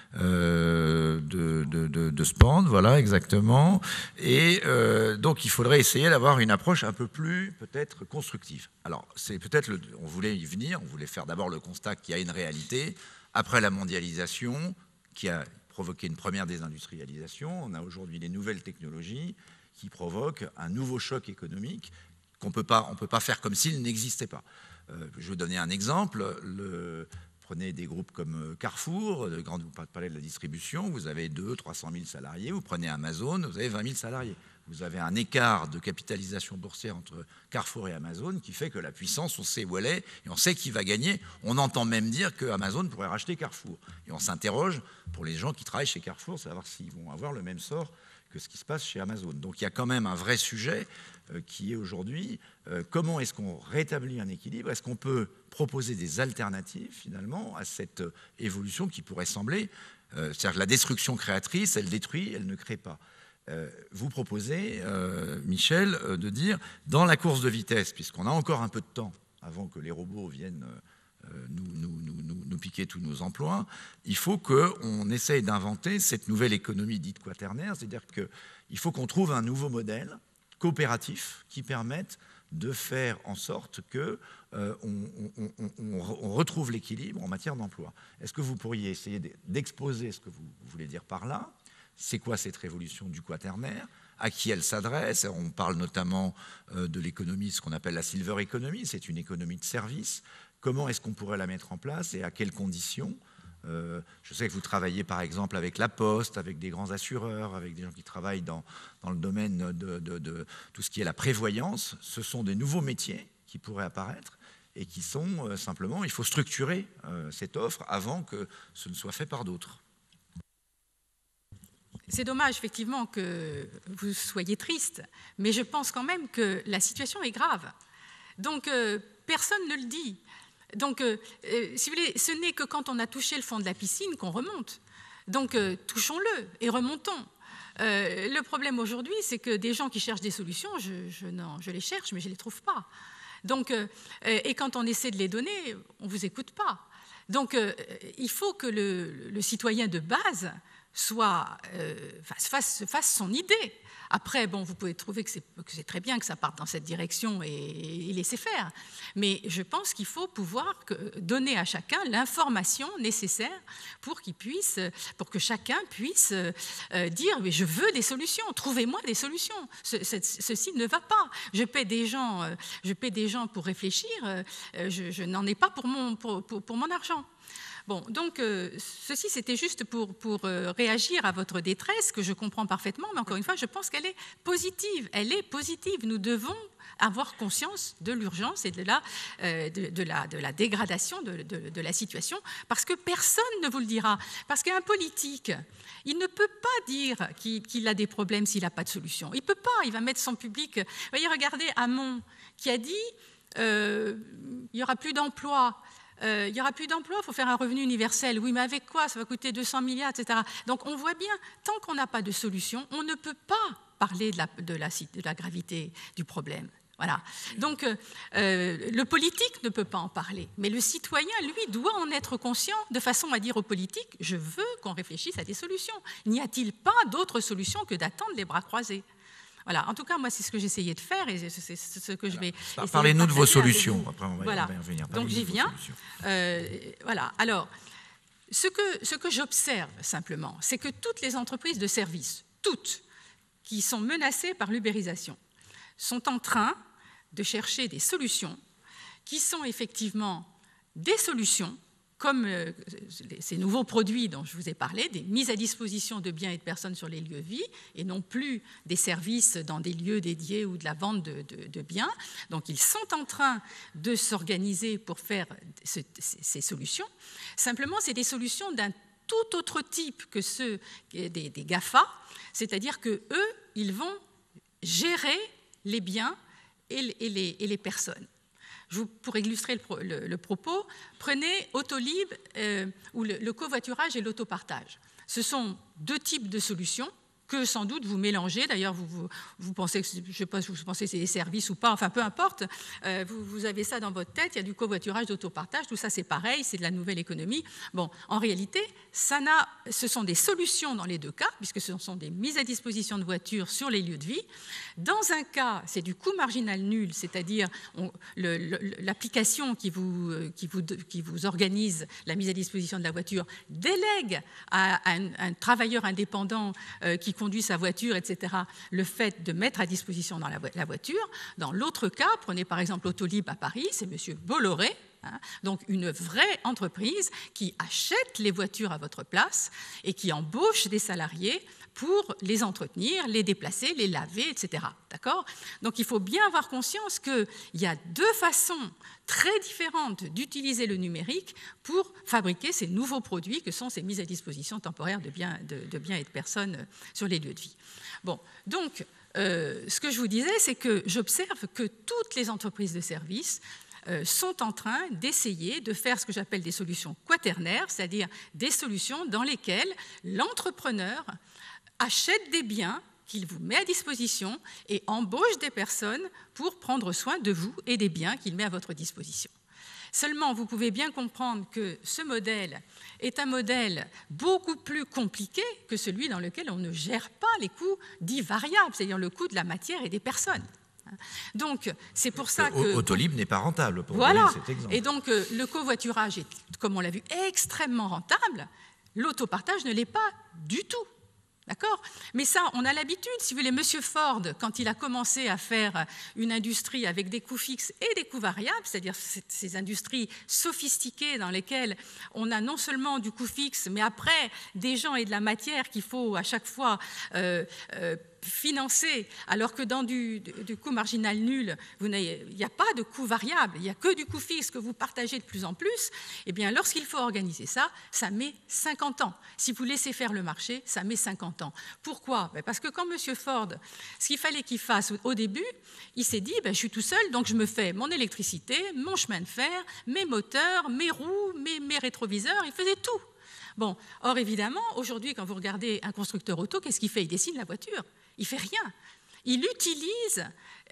de se pendre, voilà, exactement. Et donc il faudrait essayer d'avoir une approche un peu plus peut-être constructive. Alors c'est peut-être, on voulait y venir, on voulait faire d'abord le constat qu'il y a une réalité. Après la mondialisation, qui a provoqué une première désindustrialisation, on a aujourd'hui les nouvelles technologies qui provoque un nouveau choc économique qu'on ne peut pas faire comme s'il n'existait pas. Je vais vous donner un exemple. Prenez des groupes comme Carrefour, vous parlez de la distribution, vous avez 200 000 à 300 000 salariés, vous prenez Amazon, vous avez 20 000 salariés. Vous avez un écart de capitalisation boursière entre Carrefour et Amazon qui fait que la puissance, on sait où elle est et on sait qui va gagner. On entend même dire que Amazon pourrait racheter Carrefour. Et on s'interroge pour les gens qui travaillent chez Carrefour, savoir s'ils vont avoir le même sort que ce qui se passe chez Amazon. Donc il y a quand même un vrai sujet qui est aujourd'hui comment est-ce qu'on rétablit un équilibre ? Est-ce qu'on peut proposer des alternatives finalement à cette évolution qui pourrait sembler, c'est-à-dire que la destruction créatrice, elle détruit, elle ne crée pas. Vous proposez, Michel, de dire dans la course de vitesse, puisqu'on a encore un peu de temps avant que les robots viennent nous piquer tous nos emplois, il faut qu'on essaye d'inventer cette nouvelle économie dite quaternaire, c'est-à-dire qu'il faut qu'on trouve un nouveau modèle coopératif qui permette de faire en sorte qu'on retrouve l'équilibre en matière d'emploi. Est-ce que vous pourriez essayer d'exposer ce que vous voulez dire par là ? C'est quoi cette révolution du quaternaire ? À qui elle s'adresse ? On parle notamment de l'économie, ce qu'on appelle la silver economy, c'est une économie de service. Comment est-ce qu'on pourrait la mettre en place et à quelles conditions ? Je sais que vous travaillez par exemple avec la Poste, avec des grands assureurs, avec des gens qui travaillent dans le domaine de tout ce qui est la prévoyance. Ce sont des nouveaux métiers qui pourraient apparaître et qui sont simplement, il faut structurer cette offre avant que ce ne soit fait par d'autres. C'est dommage, effectivement, que vous soyez triste, mais je pense quand même que la situation est grave. Donc, personne ne le dit. Donc, si vous voulez, ce n'est que quand on a touché le fond de la piscine qu'on remonte. Donc, touchons-le et remontons. Le problème aujourd'hui, c'est que des gens qui cherchent des solutions, je les cherche, mais je ne les trouve pas. Donc, et quand on essaie de les donner, on ne vous écoute pas. Donc, il faut que le citoyen de base fasse son idée. Après, bon, vous pouvez trouver que c'est très bien que ça parte dans cette direction et laisser faire. Mais je pense qu'il faut pouvoir donner à chacun l'information nécessaire pour que chacun puisse dire « mais je veux des solutions, trouvez-moi des solutions. Ceci ne va pas. Je paie des gens pour réfléchir, je n'en ai pas pour mon argent. » Bon, donc, ceci, c'était juste pour réagir à votre détresse, que je comprends parfaitement, mais encore une fois, je pense qu'elle est positive. Elle est positive. Nous devons avoir conscience de l'urgence et de la dégradation de la situation, parce que personne ne vous le dira. Parce qu'un politique, il ne peut pas dire qu'il a des problèmes s'il n'a pas de solution. Il ne peut pas, il va mettre son public... Vous voyez, regardez Hamon, qui a dit il n'y aura plus d'emplois. Il n'y aura plus d'emplois, il faut faire un revenu universel. Oui, mais avec quoi? Ça va coûter 200 milliards, etc. Donc on voit bien, tant qu'on n'a pas de solution, on ne peut pas parler de la gravité du problème. Voilà. Donc le politique ne peut pas en parler, mais le citoyen, lui, doit en être conscient de façon à dire aux politiques « je veux qu'on réfléchisse à des solutions ». N'y a-t-il pas d'autre solution que d'attendre les bras croisés? Voilà, en tout cas, moi, c'est ce que j'essayais de faire et c'est ce que je vais essayer. Parlez-nous de vos solutions. Après, on va y revenir. Donc, j'y viens. Voilà. Alors, ce que j'observe simplement, c'est que toutes les entreprises de services, toutes, qui sont menacées par l'ubérisation, sont en train de chercher des solutions qui sont effectivement des solutions comme ces nouveaux produits dont je vous ai parlé, des mises à disposition de biens et de personnes sur les lieux de vie, et non plus des services dans des lieux dédiés ou de la vente de biens. Donc ils sont en train de s'organiser pour faire ces solutions. Simplement, c'est des solutions d'un tout autre type que ceux des GAFA, c'est-à-dire qu'eux, ils vont gérer les biens et les personnes. Pour illustrer le propos, prenez Autolib ou le covoiturage et l'autopartage. Ce sont deux types de solutions que sans doute vous mélangez. D'ailleurs, vous pensez que, je ne sais pas si vous pensez que c'est des services ou pas, enfin peu importe, vous avez ça dans votre tête, il y a du covoiturage, d'autopartage, tout ça c'est pareil, c'est de la nouvelle économie. Bon, en réalité, ce sont des solutions dans les deux cas, puisque ce sont des mises à disposition de voitures sur les lieux de vie. Dans un cas, c'est du coût marginal nul, c'est-à-dire l'application qui vous organise la mise à disposition de la voiture délègue à un travailleur indépendant qui conduit sa voiture, etc., le fait de mettre à disposition dans la voiture. Dans l'autre cas, prenez par exemple Autolib à Paris, c'est M. Bolloré, donc une vraie entreprise qui achète les voitures à votre place et qui embauche des salariés pour les entretenir, les déplacer, les laver, etc. D'accord ? Donc il faut bien avoir conscience qu'il y a deux façons très différentes d'utiliser le numérique pour fabriquer ces nouveaux produits que sont ces mises à disposition temporaires de biens et de personnes sur les lieux de vie. Bon, donc ce que je vous disais, c'est que j'observe que toutes les entreprises de services sont en train d'essayer de faire ce que j'appelle des solutions quaternaires, c'est-à-dire des solutions dans lesquelles l'entrepreneur achète des biens qu'il vous met à disposition et embauche des personnes pour prendre soin de vous et des biens qu'il met à votre disposition. Seulement, vous pouvez bien comprendre que ce modèle est un modèle beaucoup plus compliqué que celui dans lequel on ne gère pas les coûts dits variables, c'est-à-dire le coût de la matière et des personnes. Donc, c'est pour ça que... Autolib n'est pas rentable, pour voilà. donner cet exemple. Et donc, le covoiturage est, comme on l'a vu, extrêmement rentable. L'autopartage ne l'est pas du tout. D'accord ? Mais ça, on a l'habitude, si vous voulez, M. Ford, quand il a commencé à faire une industrie avec des coûts fixes et des coûts variables, c'est-à-dire ces industries sophistiquées dans lesquelles on a non seulement du coût fixe, mais après des gens et de la matière qu'il faut à chaque fois financer, alors que dans du coût marginal nul, il n'y a pas de coût variable, il n'y a que du coût fixe que vous partagez de plus en plus, eh bien, lorsqu'il faut organiser ça, ça met 50 ans. Si vous laissez faire le marché, ça met 50 ans. Pourquoi ? Parce que quand M. Ford, ce qu'il fallait qu'il fasse au début, il s'est dit, je suis tout seul, donc je me fais mon électricité, mon chemin de fer, mes moteurs, mes roues, mes rétroviseurs, il faisait tout. Bon, or évidemment, aujourd'hui, quand vous regardez un constructeur auto, qu'est-ce qu'il fait ? Il dessine la voiture. Il ne fait rien. Il utilise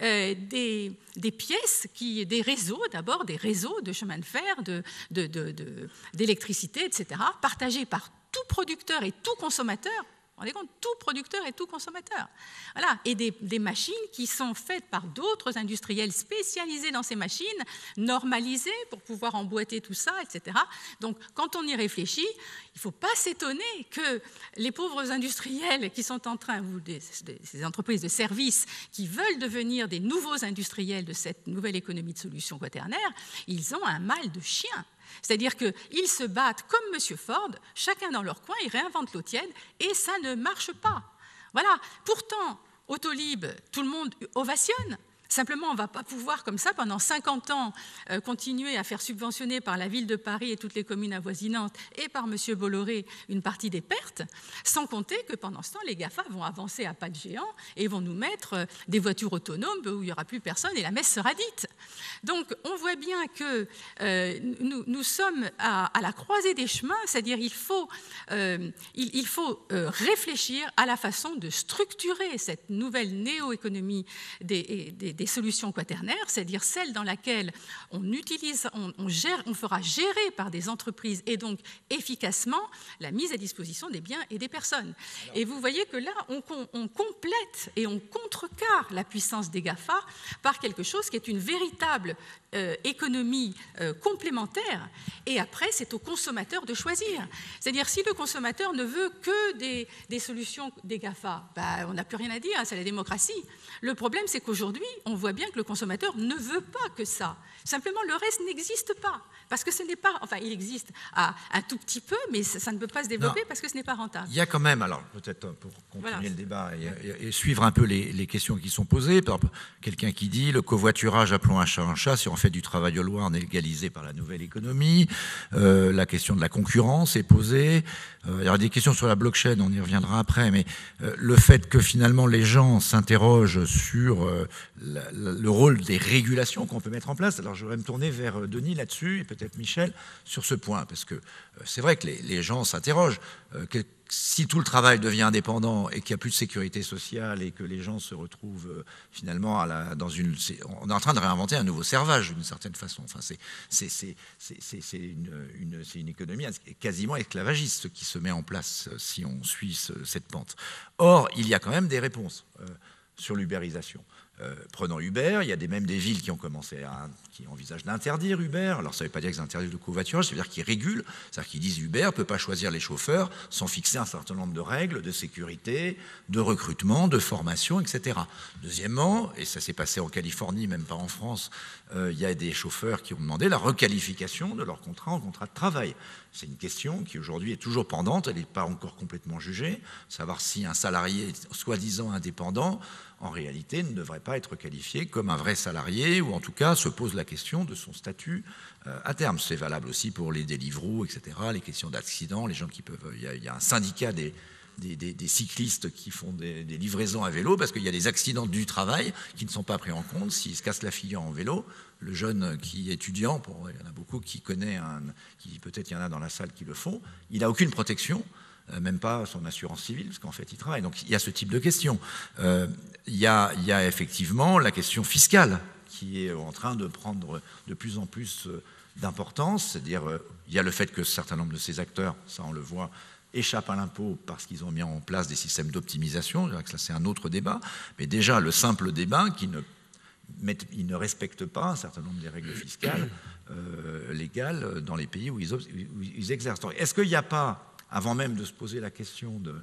des pièces, des réseaux, d'abord des réseaux de chemin de fer, d'électricité, etc., partagés par tout producteur et tout consommateur. Vous vous rendez compte, tout producteur et tout consommateur. Voilà. Et des machines qui sont faites par d'autres industriels spécialisés dans ces machines, normalisées pour pouvoir emboîter tout ça, etc. Donc, quand on y réfléchit, il ne faut pas s'étonner que les pauvres industriels qui sont en train, ou ces entreprises de services qui veulent devenir des nouveaux industriels de cette nouvelle économie de solutions quaternaires, ils ont un mal de chien. C'est-à-dire qu'ils se battent comme M. Ford, chacun dans leur coin, ils réinventent l'eau tiède, et ça ne marche pas. Voilà. Pourtant, Autolib, tout le monde ovationne. Simplement, on ne va pas pouvoir, comme ça, pendant 50 ans, continuer à faire subventionner par la ville de Paris et toutes les communes avoisinantes et par M. Bolloré une partie des pertes, sans compter que pendant ce temps, les GAFA vont avancer à pas de géant et vont nous mettre des voitures autonomes où il n'y aura plus personne et la messe sera dite. Donc, on voit bien que nous sommes à la croisée des chemins, c'est-à-dire il faut réfléchir à la façon de structurer cette nouvelle néo-économie des solutions quaternaires, c'est-à-dire celle dans laquelle on fera gérer par des entreprises et donc efficacement la mise à disposition des biens et des personnes. Et vous voyez que là, on complète et on contrecarre la puissance des GAFA par quelque chose qui est une véritable économie complémentaire. Et après, c'est au consommateur de choisir. C'est-à-dire, si le consommateur ne veut que des solutions des GAFA, on n'a plus rien à dire, c'est la démocratie. Le problème, c'est qu'aujourd'hui, on voit bien que le consommateur ne veut pas que ça. Simplement, le reste n'existe pas. Parce que ce n'est pas... Enfin, il existe un tout petit peu, mais ça ne peut pas se développer parce que ce n'est pas rentable. Il y a quand même, alors peut-être pour continuer le débat et suivre un peu les questions qui sont posées, par exemple, quelqu'un qui dit le covoiturage, appelons un chat, si on fait du travail au loin, on est légalisé par la nouvelle économie. La question de la concurrence est posée. Il y aura des questions sur la blockchain, on y reviendra après, mais le fait que finalement les gens s'interrogent sur le rôle des régulations qu'on peut mettre en place. Alors je voudrais me tourner vers Denis là-dessus, et peut-être Michel, sur ce point, parce que c'est vrai que les gens s'interrogent. Si tout le travail devient indépendant et qu'il n'y a plus de sécurité sociale et que les gens se retrouvent finalement dans une... On est en train de réinventer un nouveau servage d'une certaine façon. Enfin, c'est une économie quasiment esclavagiste qui se met en place si on suit cette pente. Or, il y a quand même des réponses sur l'ubérisation. Prenons Uber, il y a même des villes qui ont commencé qui envisagent d'interdire Uber. Alors ça ne veut pas dire qu'ils interdisent le covoiturage, ça veut dire qu'ils régulent, c'est-à-dire qu'ils disent Uber ne peut pas choisir les chauffeurs sans fixer un certain nombre de règles de sécurité, de recrutement, de formation, etc. Deuxièmement, et ça s'est passé en Californie, même pas en France, il y a des chauffeurs qui ont demandé la requalification de leur contrat en contrat de travail. C'est une question qui aujourd'hui est toujours pendante, elle n'est pas encore complètement jugée, savoir si un salarié soi-disant indépendant en réalité ne devrait pas être qualifié comme un vrai salarié, ou en tout cas se pose la question de son statut à terme. C'est valable aussi pour les Deliveroo, etc., les questions d'accidents, les gens qui peuvent... Il y a un syndicat des cyclistes qui font des livraisons à vélo, parce qu'il y a des accidents du travail qui ne sont pas pris en compte. S'il se casse la figure en vélo, le jeune qui est étudiant, il y en a beaucoup qui connaissent, peut-être il y en a dans la salle qui le font, il n'a aucune protection, même pas son assurance civile, parce qu'en fait il travaille. Donc il y a ce type de questions. Il y a effectivement la question fiscale qui est en train de prendre de plus en plus d'importance, c'est-à-dire il y a le fait que un certain nombre de ces acteurs, ça on le voit, échappent à l'impôt parce qu'ils ont mis en place des systèmes d'optimisation. Ça, c'est un autre débat. Mais déjà, le simple débat ils ne respectent pas un certain nombre des règles fiscales légales dans les pays où ils exercent. Est-ce qu'il n'y a pas, avant même de se poser la question de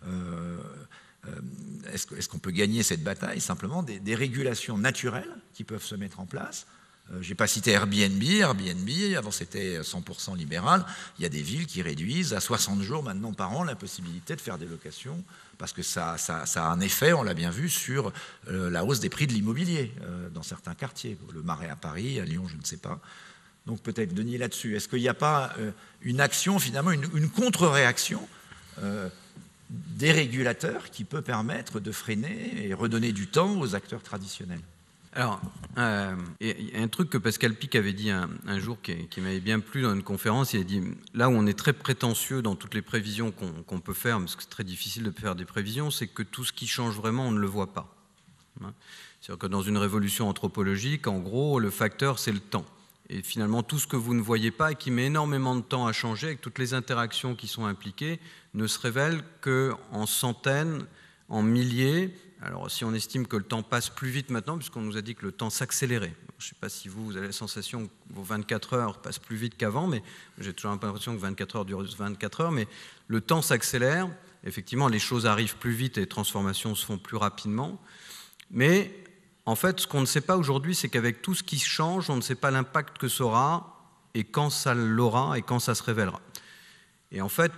est-ce qu'on peut gagner cette bataille, simplement des régulations naturelles qui peuvent se mettre en place? Je n'ai pas cité Airbnb, avant c'était 100% libéral. Il y a des villes qui réduisent à 60 jours maintenant par an la possibilité de faire des locations, parce que ça a un effet, on l'a bien vu, sur la hausse des prix de l'immobilier dans certains quartiers. Le Marais à Paris, à Lyon, je ne sais pas. Donc peut-être Denis là-dessus. Est-ce qu'il n'y a pas une action, finalement, une contre-réaction des régulateurs qui peut permettre de freiner et redonner du temps aux acteurs traditionnels? Alors, il y a un truc que Pascal Pic avait dit un jour qui m'avait bien plu dans une conférence. Il a dit, là où on est très prétentieux dans toutes les prévisions qu'on peut faire, parce que c'est très difficile de faire des prévisions, c'est que tout ce qui change vraiment, on ne le voit pas. C'est-à-dire que dans une révolution anthropologique, en gros, le facteur, c'est le temps. et finalement tout ce que vous ne voyez pas et qui met énormément de temps à changer, avec toutes les interactions qui sont impliquées, ne se révèle qu'en centaines, en milliers. Alors si on estime que le temps passe plus vite maintenant, puisqu'on nous a dit que le temps s'accélérait. Je ne sais pas si vous avez la sensation que vos 24 heures passent plus vite qu'avant, mais j'ai toujours l'impression que 24 heures durent 24 heures, mais le temps s'accélère. Effectivement, les choses arrivent plus vite et les transformations se font plus rapidement. Mais en fait, ce qu'on ne sait pas aujourd'hui, c'est qu'avec tout ce qui change, on ne sait pas l'impact que ça aura et quand ça l'aura et quand ça se révélera. Et en fait,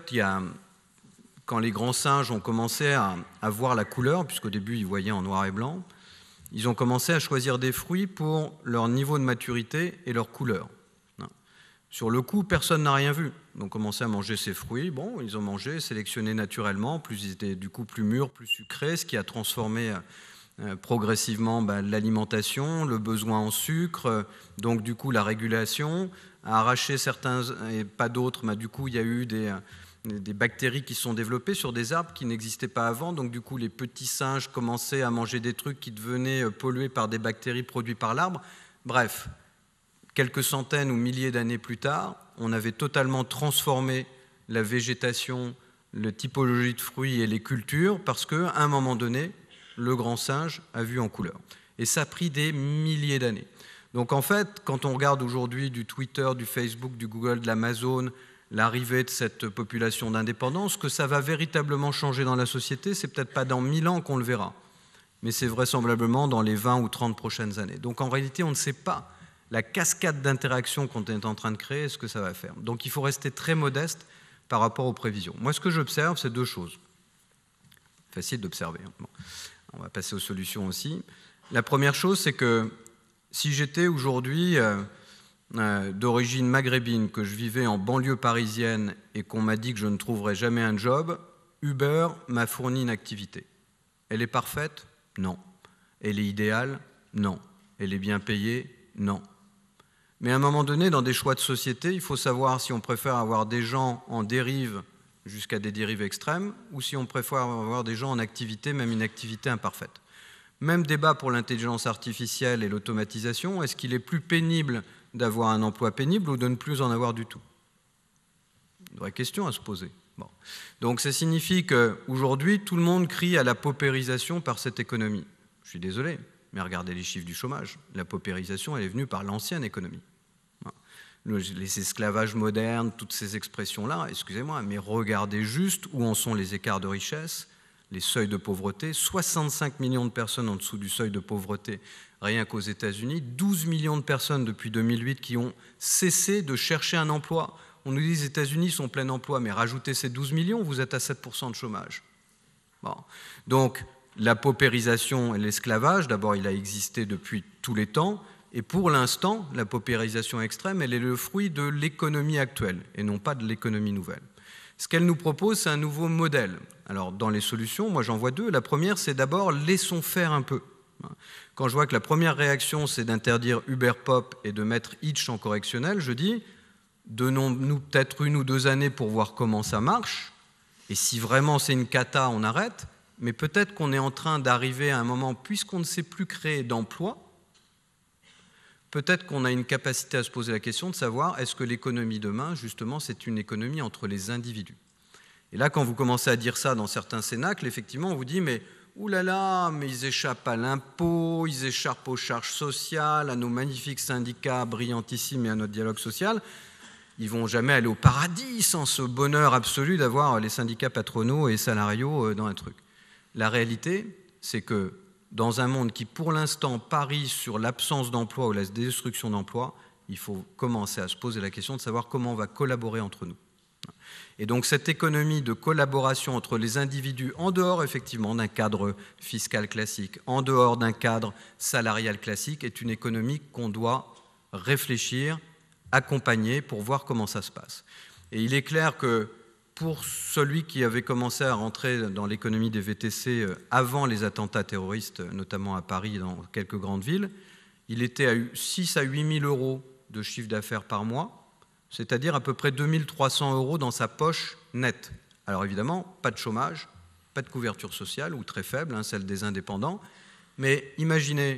quand les grands singes ont commencé à voir la couleur, puisqu'au début ils voyaient en noir et blanc, ils ont commencé à choisir des fruits pour leur niveau de maturité et leur couleur. Sur le coup, personne n'a rien vu. Ils ont commencé à manger ces fruits. Bon, ils ont mangé, sélectionné naturellement. Plus ils étaient du coup plus mûrs, plus sucrés, ce qui a transformé progressivement l'alimentation, le besoin en sucre, donc du coup la régulation, a arraché certains et pas d'autres. Du coup, il y a eu des bactéries qui se sont développées sur des arbres qui n'existaient pas avant. Donc du coup, les petits singes commençaient à manger des trucs qui devenaient pollués par des bactéries produites par l'arbre. Bref, quelques centaines ou milliers d'années plus tard, on avait totalement transformé la végétation, la typologie de fruits et les cultures parce qu'à un moment donné, le grand singe a vu en couleur. Et ça a pris des milliers d'années. Donc en fait, quand on regarde aujourd'hui du Twitter, du Facebook, du Google, de l'Amazon, l'arrivée de cette population d'indépendants, ce que ça va véritablement changer dans la société, c'est peut-être pas dans 1000 ans qu'on le verra, mais c'est vraisemblablement dans les 20 ou 30 prochaines années. Donc en réalité, on ne sait pas la cascade d'interactions qu'on est en train de créer, ce que ça va faire. Donc il faut rester très modeste par rapport aux prévisions. Moi, ce que j'observe, c'est deux choses. Facile d'observer. Bon. On va passer aux solutions aussi. La première chose, c'est que si j'étais aujourd'hui d'origine maghrébine, que je vivais en banlieue parisienne et qu'on m'a dit que je ne trouverais jamais un job, Uber m'a fourni une activité. Elle est parfaite? Non. Elle est idéale? Non. Elle est bien payée? Non. Mais à un moment donné, dans des choix de société, il faut savoir si on préfère avoir des gens en dérive jusqu'à des dérives extrêmes ou si on préfère avoir des gens en activité, même une activité imparfaite. Même débat pour l'intelligence artificielle et l'automatisation. Est-ce qu'il est plus pénible d'avoir un emploi pénible ou de ne plus en avoir du tout? Une vraie question à se poser. Bon. Donc ça signifie qu'aujourd'hui, tout le monde crie à la paupérisation par cette économie. Je suis désolé, mais regardez les chiffres du chômage. La paupérisation, elle est venue par l'ancienne économie. Les esclavages modernes, toutes ces expressions-là, excusez-moi, mais regardez juste où en sont les écarts de richesse, les seuils de pauvreté. 65 millions de personnes en dessous du seuil de pauvreté, rien qu'aux États-Unis. 12 millions de personnes depuis 2008 qui ont cessé de chercher un emploi. On nous dit que les États-Unis sont plein emploi, mais rajoutez ces 12 millions, vous êtes à 7% de chômage. Bon. Donc, la paupérisation et l'esclavage, d'abord, il a existé depuis tous les temps. Et pour l'instant, la paupérisation extrême, elle est le fruit de l'économie actuelle et non pas de l'économie nouvelle. Ce qu'elle nous propose, c'est un nouveau modèle. Alors, dans les solutions, moi j'en vois deux. La première, c'est d'abord laissons faire un peu. Quand je vois que la première réaction, c'est d'interdire Uber Pop et de mettre Hitch en correctionnel, je dis, donnons-nous peut-être 1 ou 2 années pour voir comment ça marche. Et si vraiment c'est une cata, on arrête. Mais peut-être qu'on est en train d'arriver à un moment, puisqu'on ne sait plus créer d'emplois, peut-être qu'on a une capacité à se poser la question de savoir est-ce que l'économie demain, justement, c'est une économie entre les individus. Et là, quand vous commencez à dire ça dans certains cénacles, effectivement, on vous dit mais oulala, mais ils échappent à l'impôt, ils échappent aux charges sociales, à nos magnifiques syndicats brillantissimes et à notre dialogue social. Ils ne vont jamais aller au paradis sans ce bonheur absolu d'avoir les syndicats patronaux et salariaux dans un truc. La réalité, c'est que dans un monde qui, pour l'instant, parie sur l'absence d'emploi ou la destruction d'emploi, il faut commencer à se poser la question de savoir comment on va collaborer entre nous. Et donc cette économie de collaboration entre les individus, en dehors effectivement d'un cadre fiscal classique, en dehors d'un cadre salarial classique, est une économie qu'on doit réfléchir, accompagner pour voir comment ça se passe. Et il est clair que pour celui qui avait commencé à rentrer dans l'économie des VTC avant les attentats terroristes, notamment à Paris et dans quelques grandes villes, il était à 6 à 8 000 euros de chiffre d'affaires par mois, c'est-à-dire à peu près 2 300 euros dans sa poche nette. Alors évidemment, pas de chômage, pas de couverture sociale, ou très faible, celle des indépendants, mais imaginez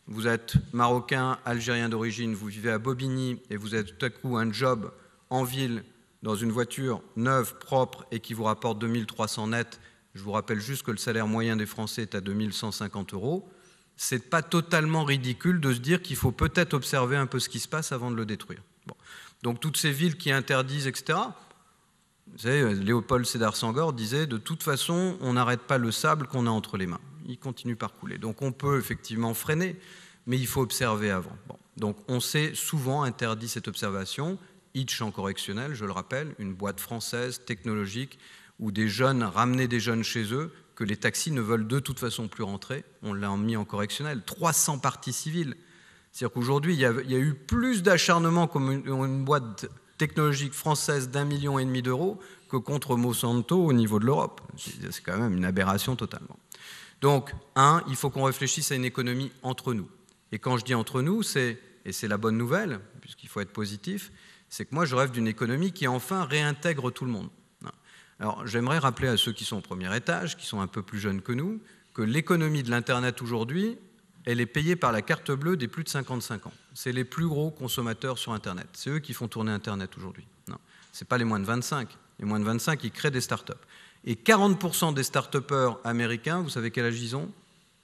vous êtes marocain, algérien d'origine, vous vivez à Bobigny et vous avez tout à coup un job en ville dans une voiture neuve, propre et qui vous rapporte 2300 net, je vous rappelle juste que le salaire moyen des Français est à 2150 €, c'est pas totalement ridicule de se dire qu'il faut peut-être observer un peu ce qui se passe avant de le détruire. Bon. Donc toutes ces villes qui interdisent, etc., vous savez, Léopold Sédar Senghor disait « de toute façon, on n'arrête pas le sable qu'on a entre les mains. Il continue par couler. » Donc on peut effectivement freiner, mais il faut observer avant. Bon. Donc on s'est souvent interdit cette observation. Hitch en correctionnel, je le rappelle, une boîte française, technologique, où des jeunes ramenaient des jeunes chez eux, que les taxis ne veulent de toute façon plus rentrer. On l'a mis en correctionnel. 300 parties civiles. C'est-à-dire qu'aujourd'hui, il y a eu plus d'acharnement comme une boîte technologique française d'1,5 million d'euros que contre Monsanto au niveau de l'Europe. C'est quand même une aberration totalement. Donc, il faut qu'on réfléchisse à une économie entre nous. Et quand je dis entre nous, et c'est la bonne nouvelle, puisqu'il faut être positif, c'est que moi, je rêve d'une économie qui enfin réintègre tout le monde. Alors, j'aimerais rappeler à ceux qui sont au premier étage, qui sont un peu plus jeunes que nous, que l'économie de l'Internet aujourd'hui, elle est payée par la carte bleue des plus de 55 ans. C'est les plus gros consommateurs sur Internet. C'est eux qui font tourner Internet aujourd'hui. Non, ce n'est pas les moins de 25. Les moins de 25, ils créent des startups. Et 40% des start-upers américains, vous savez quel âge ils ont ?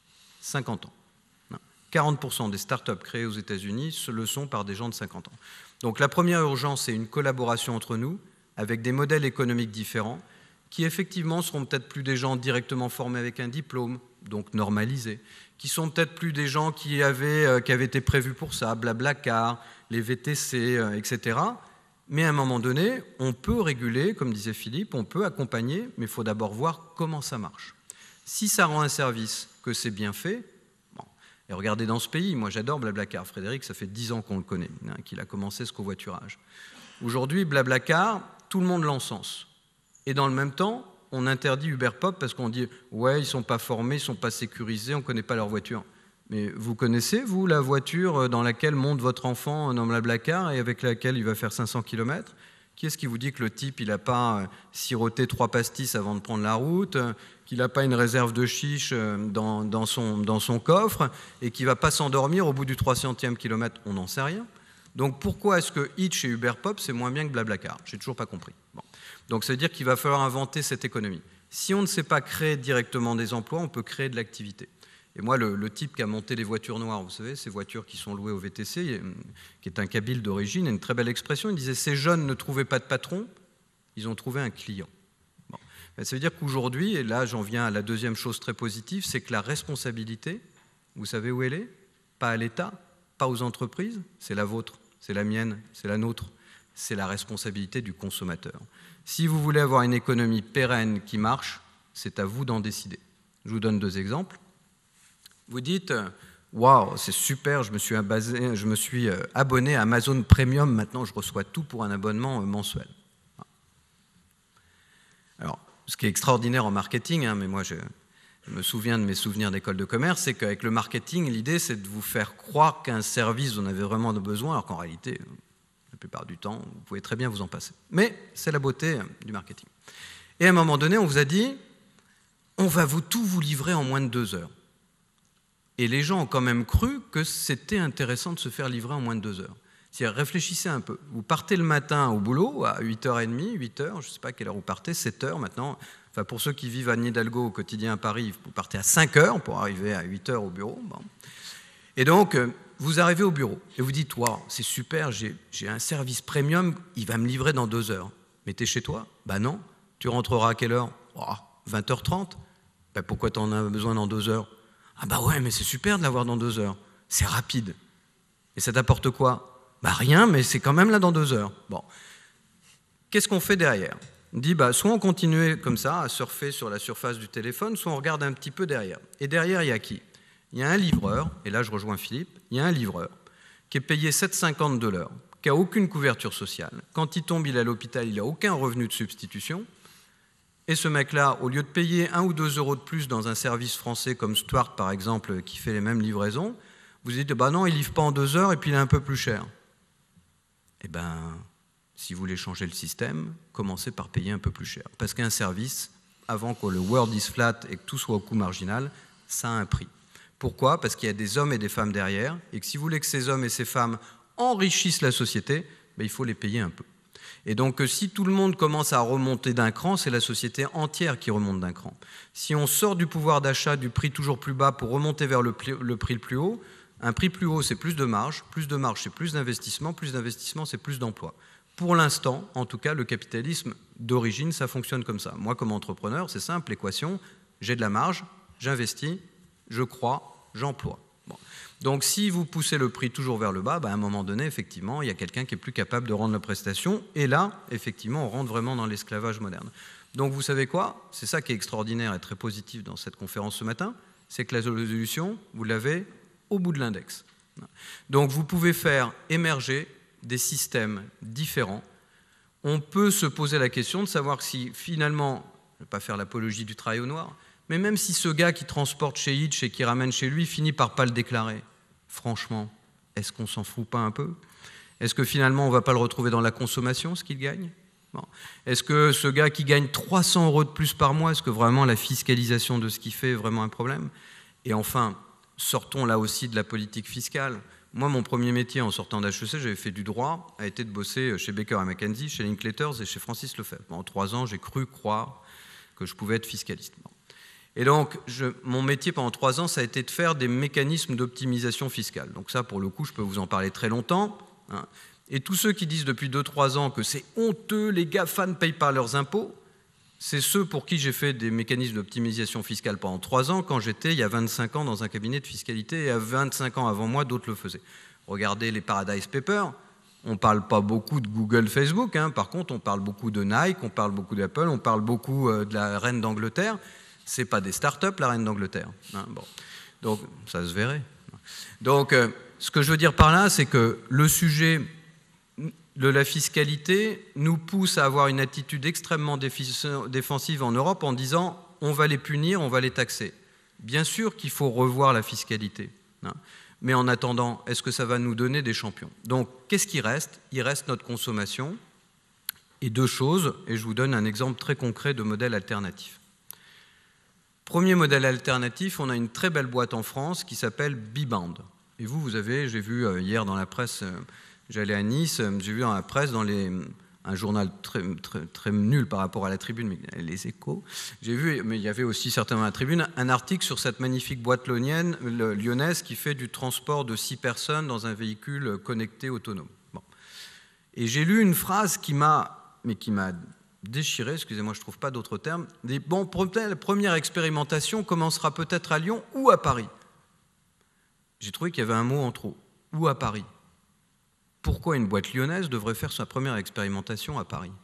50 ans. Non. 40% des startups créées aux États-Unis le sont par des gens de 50 ans. Donc la première urgence, c'est une collaboration entre nous, avec des modèles économiques différents, qui effectivement seront peut-être plus des gens directement formés avec un diplôme, donc normalisés, qui sont peut-être plus des gens qui avaient été prévus pour ça, Blablacar, les VTC, etc. Mais à un moment donné, on peut réguler, comme disait Philippe, on peut accompagner, mais il faut d'abord voir comment ça marche. Si ça rend un service, que c'est bien fait, bon. Et regardez dans ce pays, moi j'adore Blablacar, Frédéric, ça fait 10 ans qu'on le connaît, qu'il a commencé ce covoiturage. Aujourd'hui, Blablacar, tout le monde l'encense. Et dans le même temps, on interdit Uberpop parce qu'on dit « ouais, ils ne sont pas formés, ils ne sont pas sécurisés, on ne connaît pas leur voiture ». Mais vous connaissez, vous, la voiture dans laquelle monte votre enfant dans Blablacar et avec laquelle il va faire 500 km ? Qui est-ce qui vous dit que le type, il n'a pas siroté 3 pastis avant de prendre la route, qu'il n'a pas une réserve de chiche dans son coffre et qu'il ne va pas s'endormir au bout du 300e kilomètre ? On n'en sait rien. Donc pourquoi est-ce que Hitch et Uberpop, c'est moins bien que Blablacar ? J'ai toujours pas compris. Bon. Donc ça veut dire qu'il va falloir inventer cette économie. Si on ne sait pas créer directement des emplois, on peut créer de l'activité. Et moi, le type qui a monté les voitures noires, vous savez, ces voitures qui sont louées au VTC, qui est un Kabyle d'origine, a une très belle expression, il disait « ces jeunes ne trouvaient pas de patron, ils ont trouvé un client ». Bon. Ça veut dire qu'aujourd'hui, et là j'en viens à la deuxième chose très positive, c'est que la responsabilité, vous savez où elle est ? Pas à l'État, pas aux entreprises, c'est la vôtre. C'est la mienne, c'est la nôtre, c'est la responsabilité du consommateur. Si vous voulez avoir une économie pérenne qui marche, c'est à vous d'en décider. Je vous donne 2 exemples. Vous dites « Waouh, c'est super, je me suis abonné à Amazon Premium, maintenant je reçois tout pour un abonnement mensuel. » Alors, ce qui est extraordinaire en marketing, mais moi je me souviens de mes souvenirs d'école de commerce, c'est qu'avec le marketing, l'idée c'est de vous faire croire qu'un service, vous en avez vraiment besoin, alors qu'en réalité, la plupart du temps, vous pouvez très bien vous en passer. Mais c'est la beauté du marketing. Et à un moment donné, on vous a dit, on va tout vous livrer en moins de 2 heures. Et les gens ont quand même cru que c'était intéressant de se faire livrer en moins de 2 heures. C'est-à-dire, réfléchissez un peu. Vous partez le matin au boulot, à 8h30, 8h, je ne sais pas à quelle heure vous partez, 7h maintenant. Enfin, pour ceux qui vivent à Hidalgo au quotidien à Paris, vous partez à 5h pour arriver à 8h au bureau. Bon. Et donc, vous arrivez au bureau et vous dites, wow, c'est super, j'ai un service premium, il va me livrer dans 2 heures. Mais t'es chez toi ? Bah non. Tu rentreras à quelle heure ? 20h30. Bah pourquoi t'en as besoin dans 2 heures ? Ah bah ouais, mais c'est super de l'avoir dans 2 heures. C'est rapide. Et ça t'apporte quoi ? Bah rien, mais c'est quand même là dans 2 heures. Bon. Qu'est-ce qu'on fait derrière ? On dit, soit on continue comme ça, à surfer sur la surface du téléphone, soit on regarde un petit peu derrière. Et derrière, il y a qui ? Il y a un livreur, et là je rejoins Philippe, il y a un livreur qui est payé 7,50 $, qui n'a aucune couverture sociale. Quand il tombe, il est à l'hôpital, il n'a aucun revenu de substitution. Et ce mec-là, au lieu de payer 1 ou 2 € de plus dans un service français comme Stuart, par exemple, qui fait les mêmes livraisons, vous dites, non, il ne livre pas en 2 heures et puis il est un peu plus cher. Eh bien, si vous voulez changer le système, commencez par payer un peu plus cher. Parce qu'un service, avant que le world is flat et que tout soit au coût marginal, ça a un prix. Pourquoi? Parce qu'il y a des hommes et des femmes derrière, et que si vous voulez que ces hommes et ces femmes enrichissent la société, il faut les payer un peu. Et donc, si tout le monde commence à remonter d'un cran, c'est la société entière qui remonte d'un cran. Si on sort du pouvoir d'achat, du prix toujours plus bas pour remonter vers le prix le plus haut, un prix plus haut, c'est plus de marge c'est plus d'investissement c'est plus d'emploi. Pour l'instant, en tout cas, le capitalisme d'origine, ça fonctionne comme ça. Moi, comme entrepreneur, c'est simple, l'équation, j'ai de la marge, j'investis, je crois, j'emploie. Bon. Donc, si vous poussez le prix toujours vers le bas, à un moment donné, effectivement, il y a quelqu'un qui est plus capable de rendre la prestation. Et là, effectivement, on rentre vraiment dans l'esclavage moderne. Donc, vous savez quoi? C'est ça qui est extraordinaire et très positif dans cette conférence ce matin, c'est que la solution, vous l'avez au bout de l'index. Donc, vous pouvez faire émerger des systèmes différents. On peut se poser la question de savoir si, finalement, je ne vais pas faire l'apologie du travail au noir, mais même si ce gars qui transporte chez Hitch et qui ramène chez lui finit par ne pas le déclarer, franchement, est-ce qu'on s'en fout pas un peu? Est-ce que finalement on ne va pas le retrouver dans la consommation, ce qu'il gagne? Bon. Est-ce que ce gars qui gagne 300 € de plus par mois, est-ce que vraiment la fiscalisation de ce qu'il fait est vraiment un problème? Et enfin, sortons là aussi de la politique fiscale. Moi, mon premier métier en sortant d'HEC, j'avais fait du droit, a été de bosser chez Baker & McKenzie, chez Linklaters et chez Francis Lefebvre. En 3 ans, j'ai cru croire que je pouvais être fiscaliste. Bon. Et donc, mon métier pendant 3 ans, ça a été de faire des mécanismes d'optimisation fiscale. Donc ça, pour le coup, je peux vous en parler très longtemps. Hein. Et tous ceux qui disent depuis 2-3 ans que c'est honteux, les GAFA ne payent pas leurs impôts, c'est ceux pour qui j'ai fait des mécanismes d'optimisation fiscale pendant 3 ans, quand j'étais, il y a 25 ans, dans un cabinet de fiscalité, et à 25 ans avant moi, d'autres le faisaient. Regardez les Paradise Papers, on ne parle pas beaucoup de Google, Facebook, hein. Par contre, on parle beaucoup de Nike, on parle beaucoup d'Apple, on parle beaucoup de la reine d'Angleterre. C'est pas des start-up, la reine d'Angleterre. Hein, bon. Donc, ça se verrait. Donc, ce que je veux dire par là, c'est que le sujet de la fiscalité nous pousse à avoir une attitude extrêmement défensive en Europe en disant on va les punir, on va les taxer. Bien sûr qu'il faut revoir la fiscalité. Hein, mais en attendant, est-ce que ça va nous donner des champions? Donc, qu'est-ce qui reste? Il reste notre consommation et 2 choses, et je vous donne un exemple très concret de modèle alternatif. Premier modèle alternatif, on a une très belle boîte en France qui s'appelle Biband. Et vous avez, j'ai vu hier dans la presse, j'allais à Nice, j'ai vu dans la presse, un journal très nul par rapport à la Tribune, mais les Échos, j'ai vu, mais il y avait aussi certainement à la Tribune, un article sur cette magnifique boîte lyonnaise qui fait du transport de 6 personnes dans un véhicule connecté autonome. Bon. Et j'ai lu une phrase qui m'a déchiré, excusez-moi, je ne trouve pas d'autres termes. Bon, la première expérimentation commencera peut-être à Lyon ou à Paris. J'ai trouvé qu'il y avait un mot en trop, ou à Paris. Pourquoi une boîte lyonnaise devrait faire sa première expérimentation à Paris?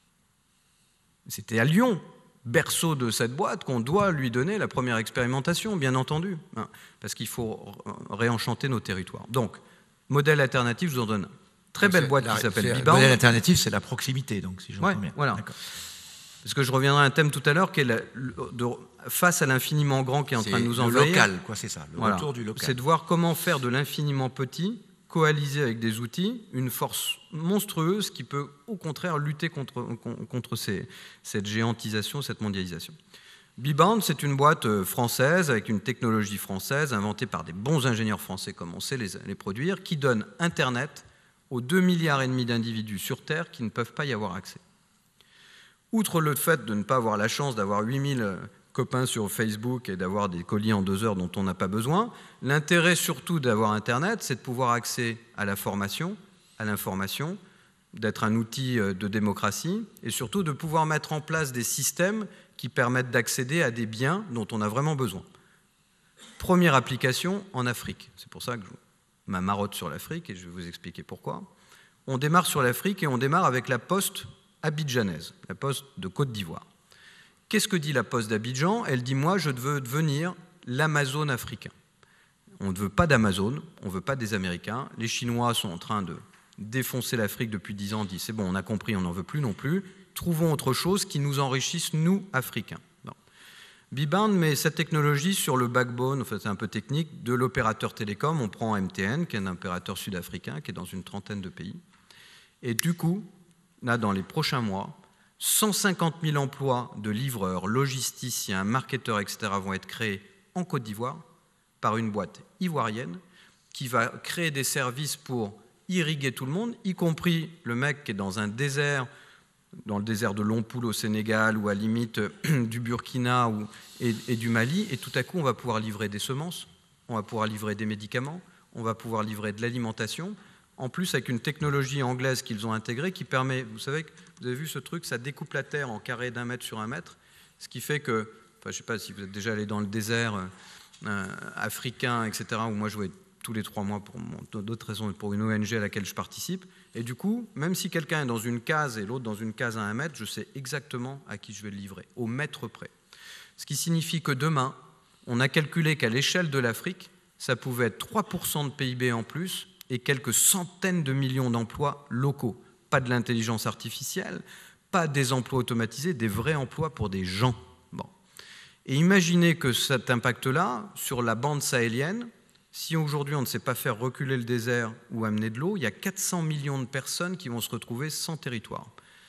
C'était à Lyon, berceau de cette boîte, qu'on doit lui donner la première expérimentation, bien entendu, hein, parce qu'il faut réenchanter nos territoires. Donc, modèle alternatif, je vous en donne un. Très belle boîte qui s'appelle Biband. Le modèle alternatif, c'est la proximité, donc si j'entends bien. Voilà. Parce que je reviendrai à un thème tout à l'heure qui est face à l'infiniment grand qui est en train de nous envahir. Le local, quoi, c'est ça, le retour du local. C'est de voir comment faire de l'infiniment petit, coaliser avec des outils, une force monstrueuse qui peut au contraire lutter contre cette géantisation, cette mondialisation. Biband, c'est une boîte française avec une technologie française inventée par des bons ingénieurs français, comme on sait les produire, qui donne Internet aux 2,5 milliards d'individus sur Terre qui ne peuvent pas y avoir accès. Outre le fait de ne pas avoir la chance d'avoir 8000 copains sur Facebook et d'avoir des colis en 2 heures dont on n'a pas besoin, l'intérêt surtout d'avoir Internet, c'est de pouvoir accéder à la formation, à l'information, d'être un outil de démocratie et surtout de pouvoir mettre en place des systèmes qui permettent d'accéder à des biens dont on a vraiment besoin. Première application en Afrique. C'est pour ça que ma marotte sur l'Afrique, et je vais vous expliquer pourquoi. On démarre sur l'Afrique et on démarre avec la poste abidjanaise, la poste de Côte d'Ivoire. Qu'est-ce que dit la poste d'Abidjan? Elle dit « Moi, je veux devenir l'Amazone africain ». On ne veut pas d'Amazone, on ne veut pas des Américains. Les Chinois sont en train de défoncer l'Afrique depuis 10 ans, on dit « C'est bon, on a compris, on n'en veut plus non plus. Trouvons autre chose qui nous enrichisse, nous, Africains ». Biband met cette technologie sur le backbone, enfin c'est un peu technique, de l'opérateur télécom. On prend MTN, qui est un opérateur sud-africain, qui est dans une trentaine de pays. Et du coup, là, dans les prochains mois, 150 000 emplois de livreurs, logisticiens, marketeurs, etc. vont être créés en Côte d'Ivoire par une boîte ivoirienne qui va créer des services pour irriguer tout le monde, y compris le mec qui est dans un désert, dans le désert de Lompoul au Sénégal ou à la limite du Burkina et du Mali, et tout à coup on va pouvoir livrer des semences, on va pouvoir livrer des médicaments, on va pouvoir livrer de l'alimentation, en plus avec une technologie anglaise qu'ils ont intégrée qui permet, vous savez, vous avez vu ce truc, ça découpe la terre en carrés d'1 mètre sur 1 mètre, ce qui fait que, enfin, je ne sais pas si vous êtes déjà allé dans le désert africain, etc., où moi je vais tous les 3 mois pour d'autres raisons, pour une ONG à laquelle je participe. Et du coup, même si quelqu'un est dans une case et l'autre dans une case à 1 mètre, je sais exactement à qui je vais le livrer, au mètre près. Ce qui signifie que demain, on a calculé qu'à l'échelle de l'Afrique, ça pouvait être 3% de PIB en plus et quelques centaines de millions d'emplois locaux. Pas de l'intelligence artificielle, pas des emplois automatisés, des vrais emplois pour des gens. Bon. Et imaginez que cet impact-là, sur la bande sahélienne, si aujourd'hui on ne sait pas faire reculer le désert ou amener de l'eau, il y a 400 millions de personnes qui vont se retrouver sans territoire.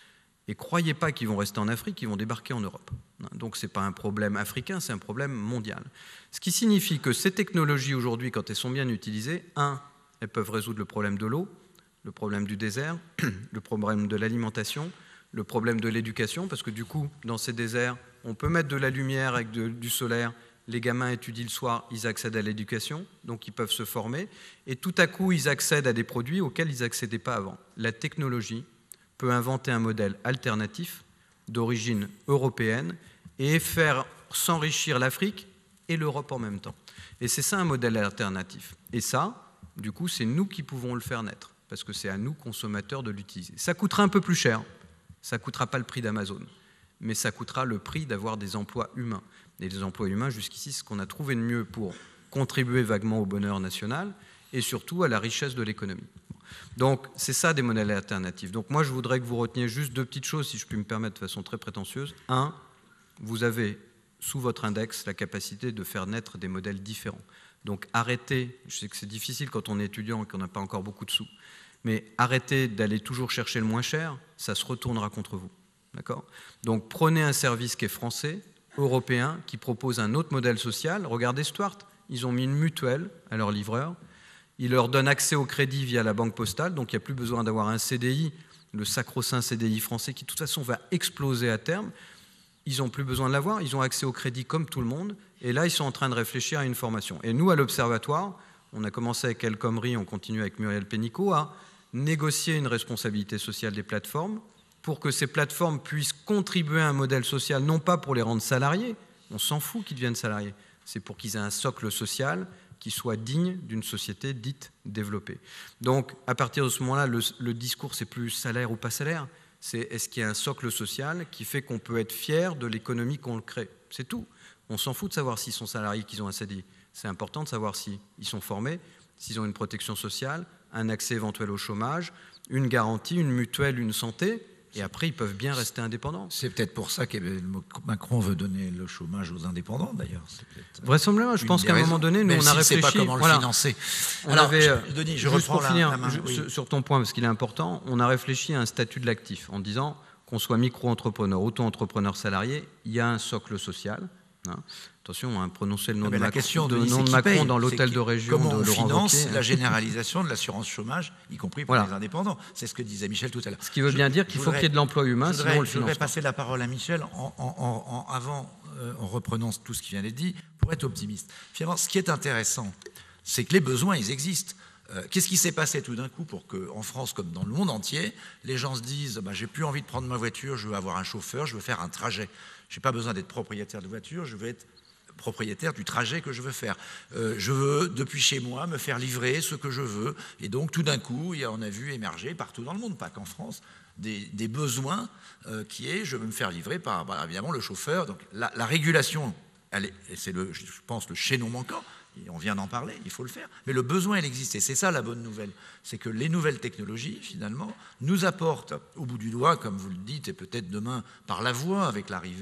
Et croyez pas qu'ils vont rester en Afrique, ils vont débarquer en Europe. Donc ce n'est pas un problème africain, c'est un problème mondial. Ce qui signifie que ces technologies aujourd'hui, quand elles sont bien utilisées, elles peuvent résoudre le problème de l'eau, le problème du désert, le problème de l'alimentation, le problème de l'éducation, parce que du coup, dans ces déserts, on peut mettre de la lumière avec du solaire. Les gamins étudient le soir, ils accèdent à l'éducation, donc ils peuvent se former, et tout à coup, ils accèdent à des produits auxquels ils n'accédaient pas avant. La technologie peut inventer un modèle alternatif d'origine européenne et faire s'enrichir l'Afrique et l'Europe en même temps. Et c'est ça un modèle alternatif. Et ça, du coup, c'est nous qui pouvons le faire naître, parce que c'est à nous, consommateurs, de l'utiliser. Ça coûtera un peu plus cher, ça ne coûtera pas le prix d'Amazon, mais ça coûtera le prix d'avoir des emplois humains. Et les emplois humains, jusqu'ici, c'est ce qu'on a trouvé de mieux pour contribuer vaguement au bonheur national et surtout à la richesse de l'économie. Donc, c'est ça des modèles alternatifs. Donc, moi, je voudrais que vous reteniez juste 2 petites choses, si je puis me permettre de façon très prétentieuse. 1, vous avez sous votre index la capacité de faire naître des modèles différents. Donc, arrêtez, je sais que c'est difficile quand on est étudiant et qu'on n'a pas encore beaucoup de sous, mais arrêtez d'aller toujours chercher le moins cher, ça se retournera contre vous. D'accord ? Donc, prenez un service qui est français, européen, qui propose un autre modèle social. Regardez Stuart, ils ont mis une mutuelle à leurs livreurs. Ils leur donnent accès au crédit via la banque postale, donc il n'y a plus besoin d'avoir un CDI, le sacro-saint CDI français, qui de toute façon va exploser à terme. Ils n'ont plus besoin de l'avoir, ils ont accès au crédit comme tout le monde, et là ils sont en train de réfléchir à une formation. Et nous, à l'Observatoire, on a commencé avec El Khomri, on continue avec Muriel Pénicaud, à négocier une responsabilité sociale des plateformes, pour que ces plateformes puissent contribuer à un modèle social, non pas pour les rendre salariés, on s'en fout qu'ils deviennent salariés, c'est pour qu'ils aient un socle social qui soit digne d'une société dite développée. Donc, à partir de ce moment-là, le discours, c'est plus salaire ou pas salaire, c'est est-ce qu'il y a un socle social qui fait qu'on peut être fier de l'économie qu'on le crée. C'est tout. On s'en fout de savoir s'ils sont salariés, qu'ils ont un CDI. C'est important de savoir s'ils sont formés, s'ils ont une protection sociale, un accès éventuel au chômage, une garantie, une mutuelle, une santé. Et après, ils peuvent bien rester indépendants. C'est peut-être pour ça que Macron veut donner le chômage aux indépendants, d'ailleurs. Vraisemblablement, je pense qu'à un moment donné, nous, on a réfléchi... ne sait pas comment le financer. Alors, Denis, je juste reprends pour finir, la main. sur ton point, parce qu'il est important, on a réfléchi à un statut de l'actif, en disant qu'on soit micro-entrepreneur, auto-entrepreneur salarié, il y a un socle social. Hein. Attention, hein, prononcer le nom de Macron dans l'hôtel de région de Laurent Wauquiez. Comment on finance la généralisation de l'assurance chômage, y compris pour les indépendants. C'est ce que disait Michel tout à l'heure. Ce qui veut bien dire qu'il faut qu'il y ait de l'emploi humain, sinon on le finance. Je voudrais passer la parole à Michel en reprenant tout ce qui vient d'être dit, pour être optimiste. Finalement, ce qui est intéressant, c'est que les besoins, ils existent. Qu'est-ce qui s'est passé tout d'un coup pour qu'en France, comme dans le monde entier, les gens se disent j'ai plus envie de prendre ma voiture, je veux avoir un chauffeur, je veux faire un trajet. Je n'ai pas besoin d'être propriétaire de voiture, je veux être propriétaire du trajet que je veux faire. Je veux, depuis chez moi, me faire livrer ce que je veux. Et donc, tout d'un coup, on a vu émerger partout dans le monde, pas qu'en France, des besoins qui est, je veux me faire livrer par, évidemment, le chauffeur. Donc, la régulation, c'est, je pense, le chaînon manquant. Et on vient d'en parler, il faut le faire. Mais le besoin, il existe. Et c'est ça la bonne nouvelle. C'est que les nouvelles technologies, finalement, nous apportent au bout du doigt, comme vous le dites, et peut-être demain par la voix, avec l'arrivée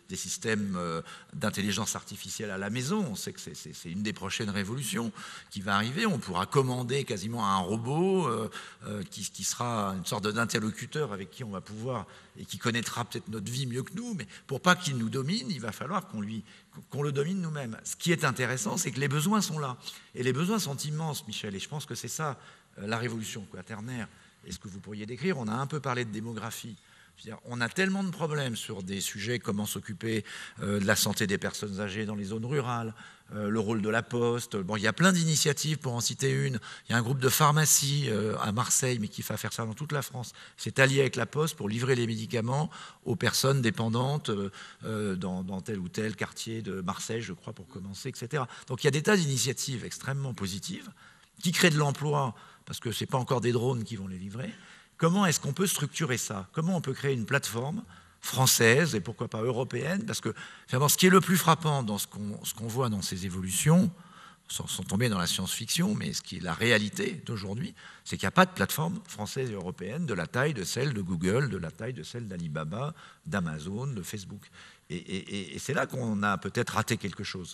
des systèmes d'intelligence artificielle à la maison. On sait que c'est une des prochaines révolutions qui va arriver. On pourra commander quasiment un robot qui sera une sorte d'interlocuteur avec qui on va pouvoir, et qui connaîtra peut-être notre vie mieux que nous, mais pour pas qu'il nous domine, il va falloir qu'on le domine nous-mêmes. Ce qui est intéressant, c'est que les besoins sont là. Et les besoins sont immenses, Michel, et je pense que c'est ça, la révolution quaternaire. Et ce que vous pourriez décrire, on a un peu parlé de démographie. On a tellement de problèmes sur des sujets, comment s'occuper de la santé des personnes âgées dans les zones rurales, le rôle de la Poste. Bon, il y a plein d'initiatives, pour en citer une. Il y a un groupe de pharmacie à Marseille, mais qui va faire ça dans toute la France. C'est allié avec la Poste pour livrer les médicaments aux personnes dépendantes dans tel ou tel quartier de Marseille, je crois, pour commencer, etc. Donc il y a des tas d'initiatives extrêmement positives qui créent de l'emploi, parce que ce n'est pas encore des drones qui vont les livrer. Comment est-ce qu'on peut structurer ça? Comment on peut créer une plateforme française et pourquoi pas européenne? Parce que finalement, ce qui est le plus frappant dans ce qu'on voit dans ces évolutions, sans tomber dans la science-fiction, mais ce qui est la réalité d'aujourd'hui, c'est qu'il n'y a pas de plateforme française et européenne de la taille de celle de Google, de la taille de celle d'Alibaba, d'Amazon, de Facebook. Et c'est là qu'on a peut-être raté quelque chose.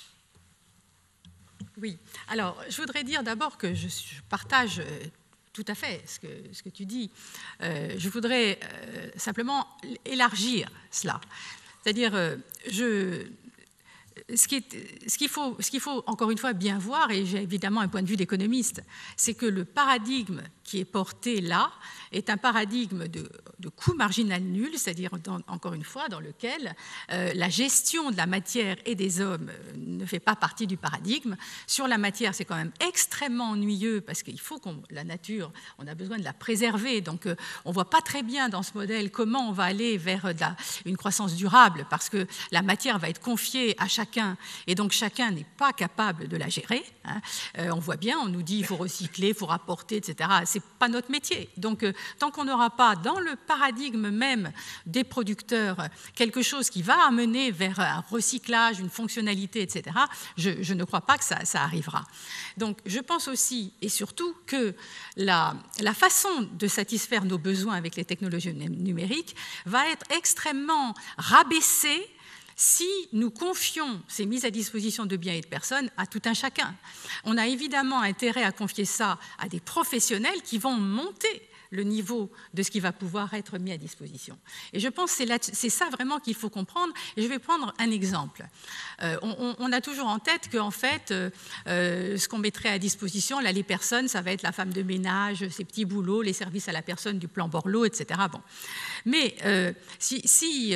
Oui. Alors, je voudrais dire d'abord que je partage tout à fait ce que tu dis. Je voudrais simplement élargir cela. C'est-à-dire, ce qu'il faut encore une fois bien voir, et j'ai évidemment un point de vue d'économiste, c'est que le paradigme qui est porté là est un paradigme de coût marginal nul, c'est-à-dire, encore une fois, dans lequel la gestion de la matière et des hommes ne fait pas partie du paradigme. Sur la matière, c'est quand même extrêmement ennuyeux, parce qu'il faut la nature, on a besoin de la préserver, donc on ne voit pas très bien dans ce modèle comment on va aller vers une croissance durable, parce que la matière va être confiée à chacun, et donc chacun n'est pas capable de la gérer. Hein. On voit bien, on nous dit il faut recycler, il faut rapporter, etc. Ce n'est pas notre métier. Donc, tant qu'on n'aura pas dans le paradigme même des producteurs quelque chose qui va amener vers un recyclage, une fonctionnalité, etc., je ne crois pas que ça arrivera. Donc, je pense aussi et surtout que la façon de satisfaire nos besoins avec les technologies numériques va être extrêmement rabaissée si nous confions ces mises à disposition de biens et de personnes à tout un chacun. On a évidemment intérêt à confier ça à des professionnels qui vont monter le niveau de ce qui va pouvoir être mis à disposition. Et je pense que c'est ça vraiment qu'il faut comprendre. Et je vais prendre un exemple. On a toujours en tête qu'en fait, ce qu'on mettrait à disposition, là, les personnes, ça va être la femme de ménage, ses petits boulots, les services à la personne du plan Borloo, etc. Bon. Mais si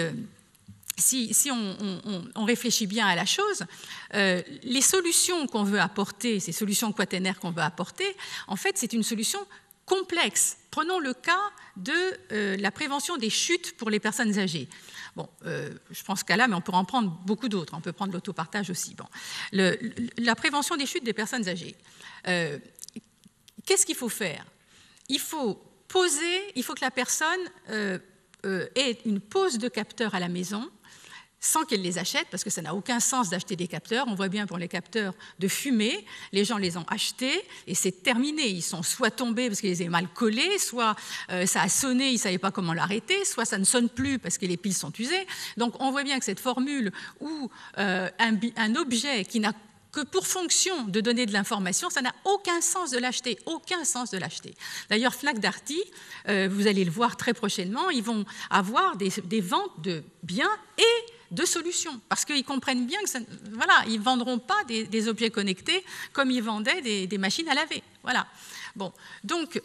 on réfléchit bien à la chose, les solutions qu'on veut apporter, ces solutions quaternaires qu'on veut apporter, en fait, c'est une solution complexe. Prenons le cas de la prévention des chutes pour les personnes âgées. Bon, je pense qu'à là, mais on peut en prendre beaucoup d'autres. On peut prendre l'autopartage aussi. Bon. La prévention des chutes des personnes âgées. Qu'est-ce qu'il faut faire? Il faut que la personne ait une pose de capteurs à la maison, sans qu'elle les achète, parce que ça n'a aucun sens d'acheter des capteurs. On voit bien pour les capteurs de fumée, les gens les ont achetés et c'est terminé. Ils sont soit tombés parce qu'ils les avaient mal collés, soit ça a sonné, ils ne savaient pas comment l'arrêter, soit ça ne sonne plus parce que les piles sont usées. Donc on voit bien que cette formule où un objet qui n'a que pour fonction de donner de l'information, ça n'a aucun sens de l'acheter, aucun sens de l'acheter. D'ailleurs, Fnac Darty, vous allez le voir très prochainement, ils vont avoir des ventes de biens et de solutions, parce qu'ils comprennent bien que ils ne vendront pas des objets connectés comme ils vendaient des machines à laver. Voilà. Bon, donc,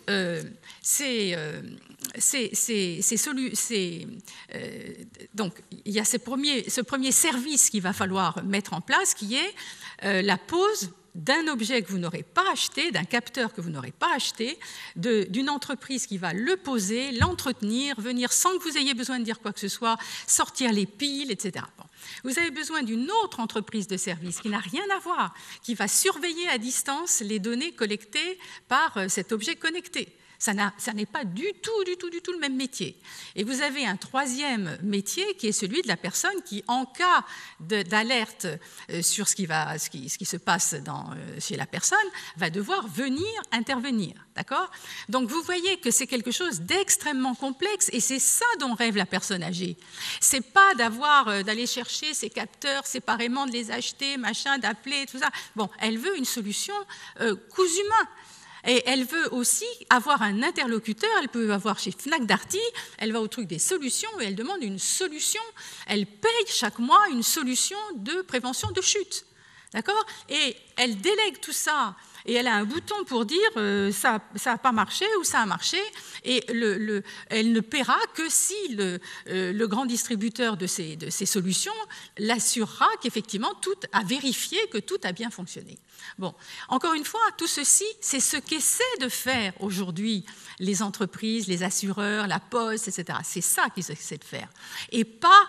donc il y a ce premier service qu'il va falloir mettre en place, qui est la pose d'un objet que vous n'aurez pas acheté, d'un capteur que vous n'aurez pas acheté, d'une entreprise qui va le poser, l'entretenir, venir sans que vous ayez besoin de dire quoi que ce soit, sortir les piles, etc. Bon. Vous avez besoin d'une autre entreprise de service qui n'a rien à voir, qui va surveiller à distance les données collectées par cet objet connecté. Ça n'est pas du tout le même métier. Et vous avez un troisième métier qui est celui de la personne qui, en cas d'alerte sur ce qui se passe chez la personne, va devoir venir intervenir. D'accord ? Donc vous voyez que c'est quelque chose d'extrêmement complexe et c'est ça dont rêve la personne âgée. C'est pas d'aller chercher ses capteurs séparément, de les acheter, machin, d'appeler, tout ça. Bon, elle veut une solution cousu main. Et elle veut aussi avoir un interlocuteur, elle peut avoir chez Fnac Darty, elle va au truc des solutions et elle demande une solution, elle paye chaque mois une solution de prévention de chute. D'accord ? Et elle délègue tout ça et elle a un bouton pour dire ça n'a pas marché ou ça a marché et elle ne paiera que si le grand distributeur de ces solutions l'assurera qu'effectivement tout a vérifié que tout a bien fonctionné. Bon, encore une fois, tout ceci, c'est ce qu'essaient de faire aujourd'hui les entreprises, les assureurs, la Poste, etc. C'est ça qu'ils essaient de faire. Et pas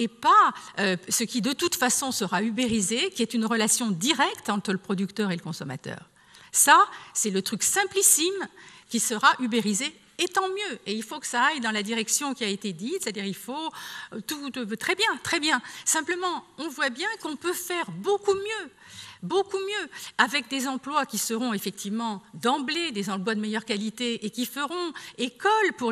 ce qui de toute façon sera ubérisé, qui est une relation directe entre le producteur et le consommateur. Ça, c'est le truc simplissime qui sera ubérisé. Et tant mieux, et il faut que ça aille dans la direction qui a été dite, c'est-à-dire il faut tout très bien, très bien. Simplement, on voit bien qu'on peut faire beaucoup mieux, avec des emplois qui seront effectivement d'emblée des emplois de meilleure qualité et qui feront école pour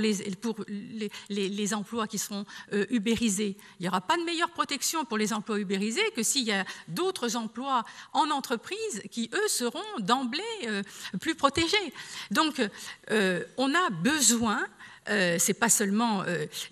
les emplois qui seront ubérisés. Il n'y aura pas de meilleure protection pour les emplois ubérisés que s'il y a d'autres emplois en entreprise qui, eux, seront d'emblée plus protégés. Donc, on a besoin... c'est pas seulement...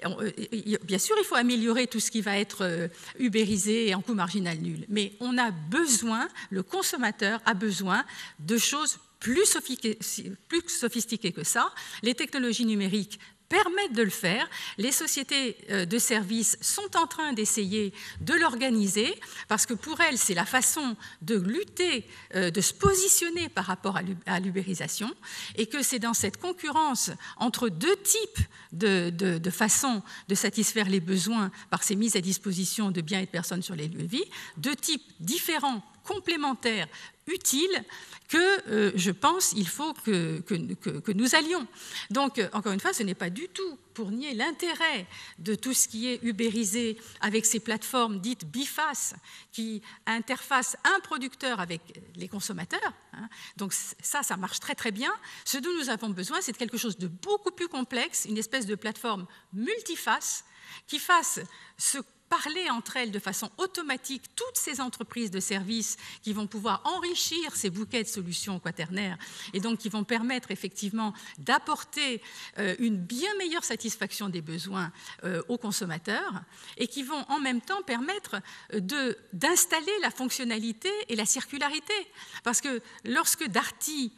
bien sûr, il faut améliorer tout ce qui va être ubérisé et en coût marginal nul, mais on a besoin, le consommateur a besoin de choses plus sophistiquées que ça. Les technologies numériques permettent de le faire. Les sociétés de services sont en train d'essayer de l'organiser parce que pour elles, c'est la façon de lutter, de se positionner par rapport à l'ubérisation et que c'est dans cette concurrence entre deux types de façons de satisfaire les besoins par ces mises à disposition de biens et de personnes sur les lieux de vie, deux types différents, complémentaires, utiles, que je pense il faut que nous allions. Donc, encore une fois, ce n'est pas du tout pour nier l'intérêt de tout ce qui est ubérisé avec ces plateformes dites bifaces qui interfacent un producteur avec les consommateurs. Donc ça marche très très bien. Ce dont nous avons besoin, c'est de quelque chose de beaucoup plus complexe, une espèce de plateforme multiface qui fasse se parler entre elles de façon automatique toutes ces entreprises de services qui vont pouvoir enrichir ces bouquets de solutions quaternaires et donc qui vont permettre effectivement d'apporter une bien meilleure satisfaction des besoins aux consommateurs et qui vont en même temps permettre d'installer la fonctionnalité et la circularité. Parce que lorsque Darty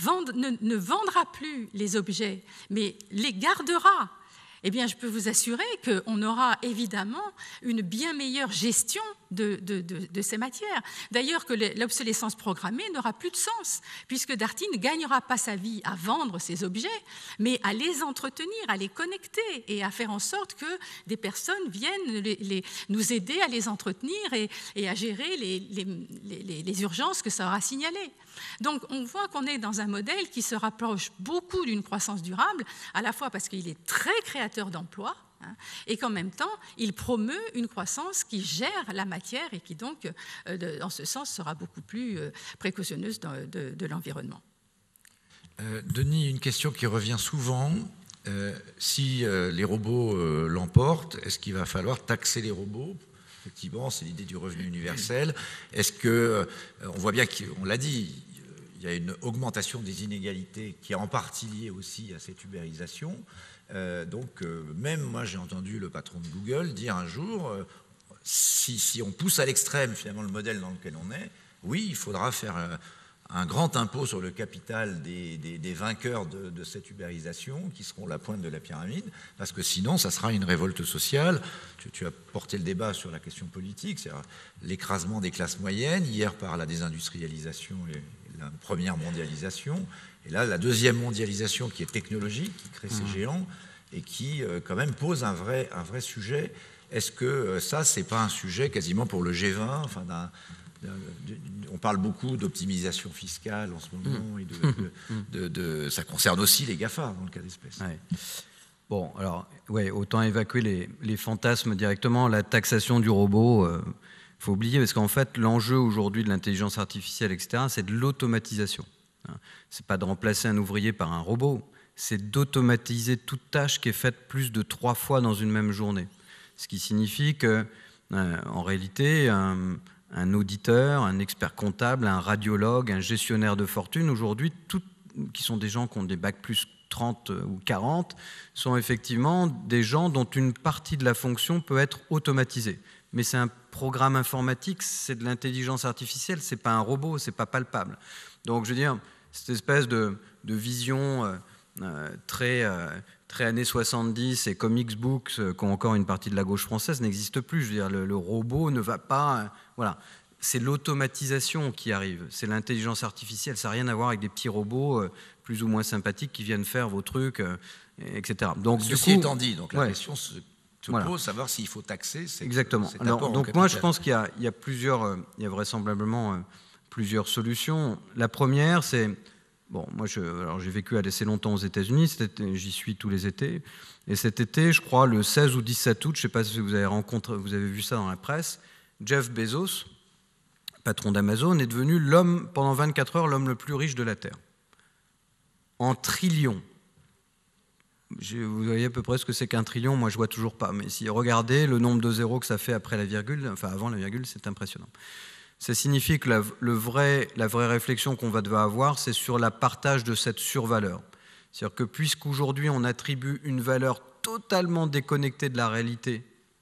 ne vendra plus les objets mais les gardera, eh bien, je peux vous assurer qu'on aura évidemment une bien meilleure gestion de ces matières. D'ailleurs, que l'obsolescence programmée n'aura plus de sens, puisque Darty ne gagnera pas sa vie à vendre ces objets, mais à les entretenir, à les connecter et à faire en sorte que des personnes viennent nous aider à les entretenir et à gérer les urgences que ça aura signalées. Donc, on voit qu'on est dans un modèle qui se rapproche beaucoup d'une croissance durable, à la fois parce qu'il est très créateur d'emplois, et qu'en même temps, il promeut une croissance qui gère la matière et qui donc, en ce sens, sera beaucoup plus précautionneuse de l'environnement. Denis, une question qui revient souvent. Si les robots l'emportent, est-ce qu'il va falloir taxer les robots ? Effectivement, c'est l'idée du revenu universel. Est-ce que, on voit bien qu'on l'a dit, il y a une augmentation des inégalités qui est en partie liée aussi à cette ubérisation. Donc, même moi, j'ai entendu le patron de Google dire un jour, si on pousse à l'extrême finalement le modèle dans lequel on est, oui, il faudra faire un grand impôt sur le capital des vainqueurs de cette ubérisation, qui seront la pointe de la pyramide, parce que sinon, ça sera une révolte sociale. Tu as porté le débat sur la question politique, c'est-à-dire l'écrasement des classes moyennes, hier par la désindustrialisation et la première mondialisation, et là, la deuxième mondialisation qui est technologique, qui crée ces géants, et qui, quand même, pose un vrai sujet. Est-ce que ça, c'est pas un sujet quasiment pour le G20, enfin, On parle beaucoup d'optimisation fiscale en ce moment, et ça concerne aussi les GAFA, dans le cas d'espèce. Ouais. Bon, alors, ouais, autant évacuer les fantasmes directement. La taxation du robot, faut oublier, parce qu'en fait, l'enjeu aujourd'hui de l'intelligence artificielle, etc., c'est de l'automatisation. C'est pas de remplacer un ouvrier par un robot, c'est d'automatiser toute tâche qui est faite plus de 3 fois dans une même journée. Ce qui signifie que, en réalité, un auditeur, un expert comptable, un radiologue, un gestionnaire de fortune, aujourd'hui, qui sont des gens qui ont des bacs plus 30 ou 40, sont effectivement des gens dont une partie de la fonction peut être automatisée. Mais c'est un programme informatique, c'est de l'intelligence artificielle, c'est pas un robot, c'est pas palpable. Donc, je veux dire, cette espèce de vision très années 70 et comics books qu'ont encore une partie de la gauche française n'existe plus. Je veux dire, le robot ne va pas... voilà. C'est l'automatisation qui arrive, c'est l'intelligence artificielle, ça n'a rien à voir avec des petits robots plus ou moins sympathiques qui viennent faire vos trucs, etc. Donc, ceci étant dit, donc la question se pose, savoir s'il faut taxer. Exactement. Donc moi, je pense qu'il y a vraisemblablement plusieurs solutions. La première, c'est... Bon, moi, j'ai vécu assez longtemps aux États-Unis, j'y suis tous les étés. Et cet été, je crois, le 16 ou 17 août, je ne sais pas si vous avez vu ça dans la presse, Jeff Bezos, patron d'Amazon, est devenu pendant 24 heures, l'homme le plus riche de la Terre. En trillions. Vous voyez à peu près ce que c'est qu'un trillion, moi je ne vois toujours pas. Mais si regardez le nombre de zéros que ça fait après la virgule, enfin avant la virgule, c'est impressionnant. Ça signifie que la vraie réflexion qu'on va devoir avoir, c'est sur la partage de cette survaleur. C'est-à-dire que puisqu'aujourd'hui on attribue une valeur totalement déconnectée de la réalité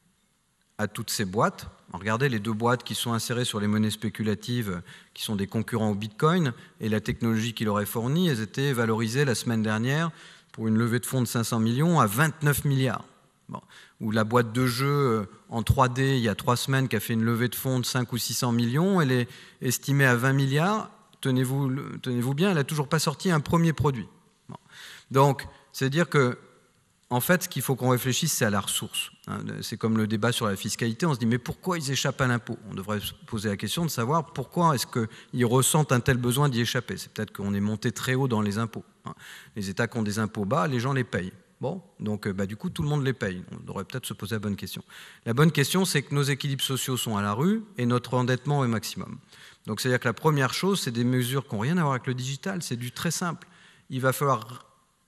à toutes ces boîtes, regardez les 2 boîtes qui sont insérées sur les monnaies spéculatives, qui sont des concurrents au Bitcoin, et la technologie qui leur est fournie, elles étaient valorisées la semaine dernière pour une levée de fonds de 500 millions à 29 milliards. Bon. Ou la boîte de jeux en 3D, il y a 3 semaines, qui a fait une levée de fonds de 5 ou 600 millions, elle est estimée à 20 milliards. Tenez-vous bien, elle n'a toujours pas sorti un premier produit. Bon. Donc, c'est-à-dire que, en fait, ce qu'il faut qu'on réfléchisse, c'est à la ressource. C'est comme le débat sur la fiscalité. On se dit, mais pourquoi ils échappent à l'impôt? On devrait se poser la question de savoir pourquoi est-ce qu'ils ressentent un tel besoin d'y échapper. C'est peut-être qu'on est monté très haut dans les impôts. Les États qui ont des impôts bas, les gens les payent. Bon, donc du coup, tout le monde les paye. On devrait peut-être se poser la bonne question. La bonne question, c'est que nos équilibres sociaux sont à la rue et notre endettement est maximum. Donc, c'est-à-dire que la première chose, c'est des mesures qui n'ont rien à voir avec le digital. C'est du très simple. Il va falloir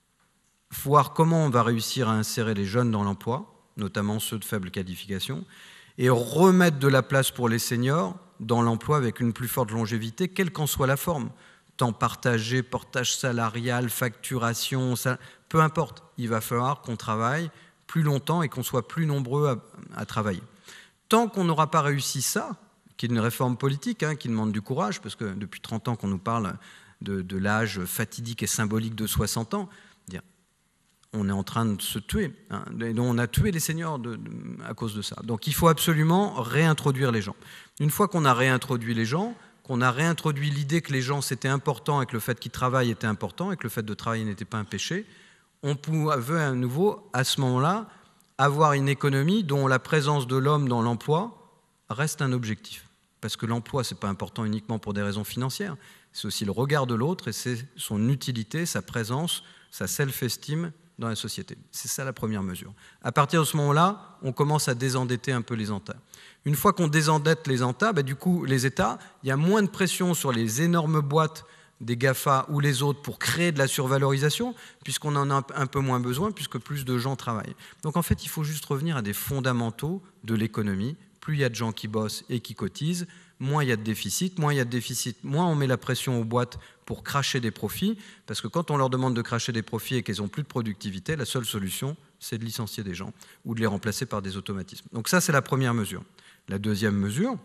voir comment on va réussir à insérer les jeunes dans l'emploi, notamment ceux de faible qualification, et remettre de la place pour les seniors dans l'emploi avec une plus forte longévité, quelle qu'en soit la forme. Temps partagé, portage salarial, facturation, peu importe. Il va falloir qu'on travaille plus longtemps et qu'on soit plus nombreux à travailler. Tant qu'on n'aura pas réussi ça, qui est une réforme politique, qui demande du courage, parce que depuis 30 ans qu'on nous parle de l'âge fatidique et symbolique de 60 ans, on est en train de se tuer. Et on a tué les seniors à cause de ça. Donc il faut absolument réintroduire les gens. Une fois qu'on a réintroduit les gens, qu'on a réintroduit l'idée que les gens c'était important et que le fait qu'ils travaillent était important et que le fait de travailler n'était pas un péché, on veut à nouveau, à ce moment-là, avoir une économie dont la présence de l'homme dans l'emploi reste un objectif. Parce que l'emploi, ce n'est pas important uniquement pour des raisons financières, c'est aussi le regard de l'autre et c'est son utilité, sa présence, sa self-esteem dans la société. C'est ça la première mesure. À partir de ce moment-là, on commence à désendetter un peu les États. Une fois qu'on désendette les États, du coup, les États, il y a moins de pression sur les énormes boîtes des GAFA ou les autres pour créer de la survalorisation, puisqu'on en a un peu moins besoin, puisque plus de gens travaillent. Donc en fait, il faut juste revenir à des fondamentaux de l'économie. Plus il y a de gens qui bossent et qui cotisent, moins il y a de déficit, moins on met la pression aux boîtes pour cracher des profits, parce que quand on leur demande de cracher des profits et qu'elles n'ont plus de productivité, la seule solution, c'est de licencier des gens ou de les remplacer par des automatismes. Donc ça, c'est la première mesure. La deuxième mesure,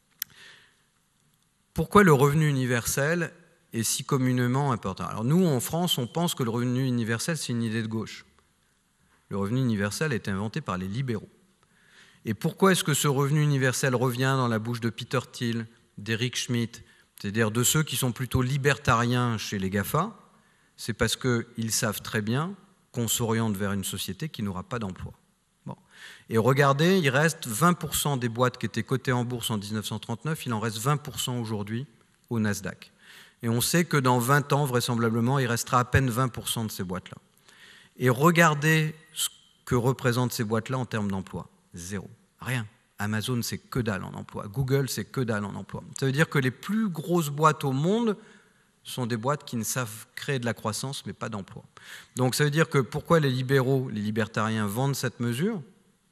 pourquoi le revenu universel est si communément important? Alors nous, en France, on pense que le revenu universel, c'est une idée de gauche. Le revenu universel a été inventé par les libéraux. Et pourquoi est-ce que ce revenu universel revient dans la bouche de Peter Thiel, d'Eric Schmidt, c'est-à-dire de ceux qui sont plutôt libertariens chez les GAFA? C'est parce qu'ils savent très bien qu'on s'oriente vers une société qui n'aura pas d'emploi. Bon. Et regardez, il reste 20% des boîtes qui étaient cotées en bourse en 1939, il en reste 20% aujourd'hui au Nasdaq. Et on sait que dans 20 ans, vraisemblablement, il restera à peine 20% de ces boîtes-là. Et regardez ce que représentent ces boîtes-là en termes d'emploi. Zéro. Rien. Amazon, c'est que dalle en emploi. Google, c'est que dalle en emploi. Ça veut dire que les plus grosses boîtes au monde sont des boîtes qui ne savent créer de la croissance, mais pas d'emploi. Donc ça veut dire que pourquoi les libéraux, les libertariens vendent cette mesure ?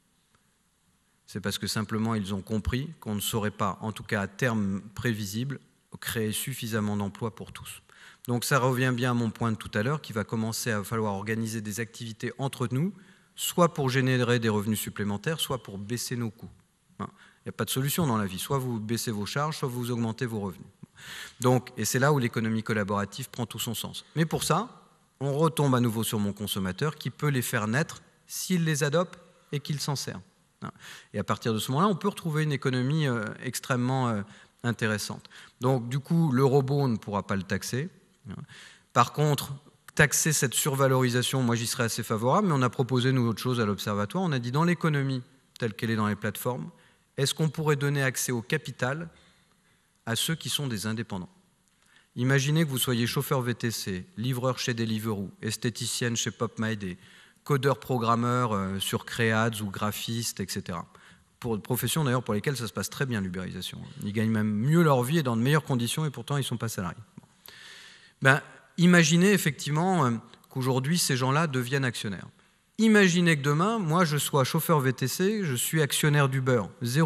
C'est parce que simplement ils ont compris qu'on ne saurait pas, en tout cas à terme prévisible, créer suffisamment d'emplois pour tous. Donc ça revient bien à mon point de tout à l'heure, qu'il va commencer à falloir organiser des activités entre nous, soit pour générer des revenus supplémentaires, soit pour baisser nos coûts. Il n'y a pas de solution dans la vie. Soit vous baissez vos charges, soit vous augmentez vos revenus. Donc, et c'est là où l'économie collaborative prend tout son sens. Mais pour ça, on retombe à nouveau sur mon consommateur qui peut les faire naître s'il les adopte et qu'il s'en sert. Et à partir de ce moment-là, on peut retrouver une économie extrêmement intéressante. Donc, du coup, le robot, on ne pourra pas le taxer. Par contre, taxer cette survalorisation, moi j'y serais assez favorable, mais on a proposé, nous, autre chose à l'Observatoire. On a dit, dans l'économie telle qu'elle est dans les plateformes, est-ce qu'on pourrait donner accès au capital à ceux qui sont des indépendants? Imaginez que vous soyez chauffeur VTC, livreur chez Deliveroo, esthéticienne chez PopMyday, codeur-programmeur sur Créads ou graphiste, etc. Pour des professions d'ailleurs pour lesquelles ça se passe très bien l'ubérisation. Ils gagnent même mieux leur vie et dans de meilleures conditions et pourtant ils ne sont pas salariés. Ben, imaginez effectivement qu'aujourd'hui ces gens-là deviennent actionnaires. Imaginez que demain, moi je sois chauffeur VTC, je suis actionnaire d'Uber,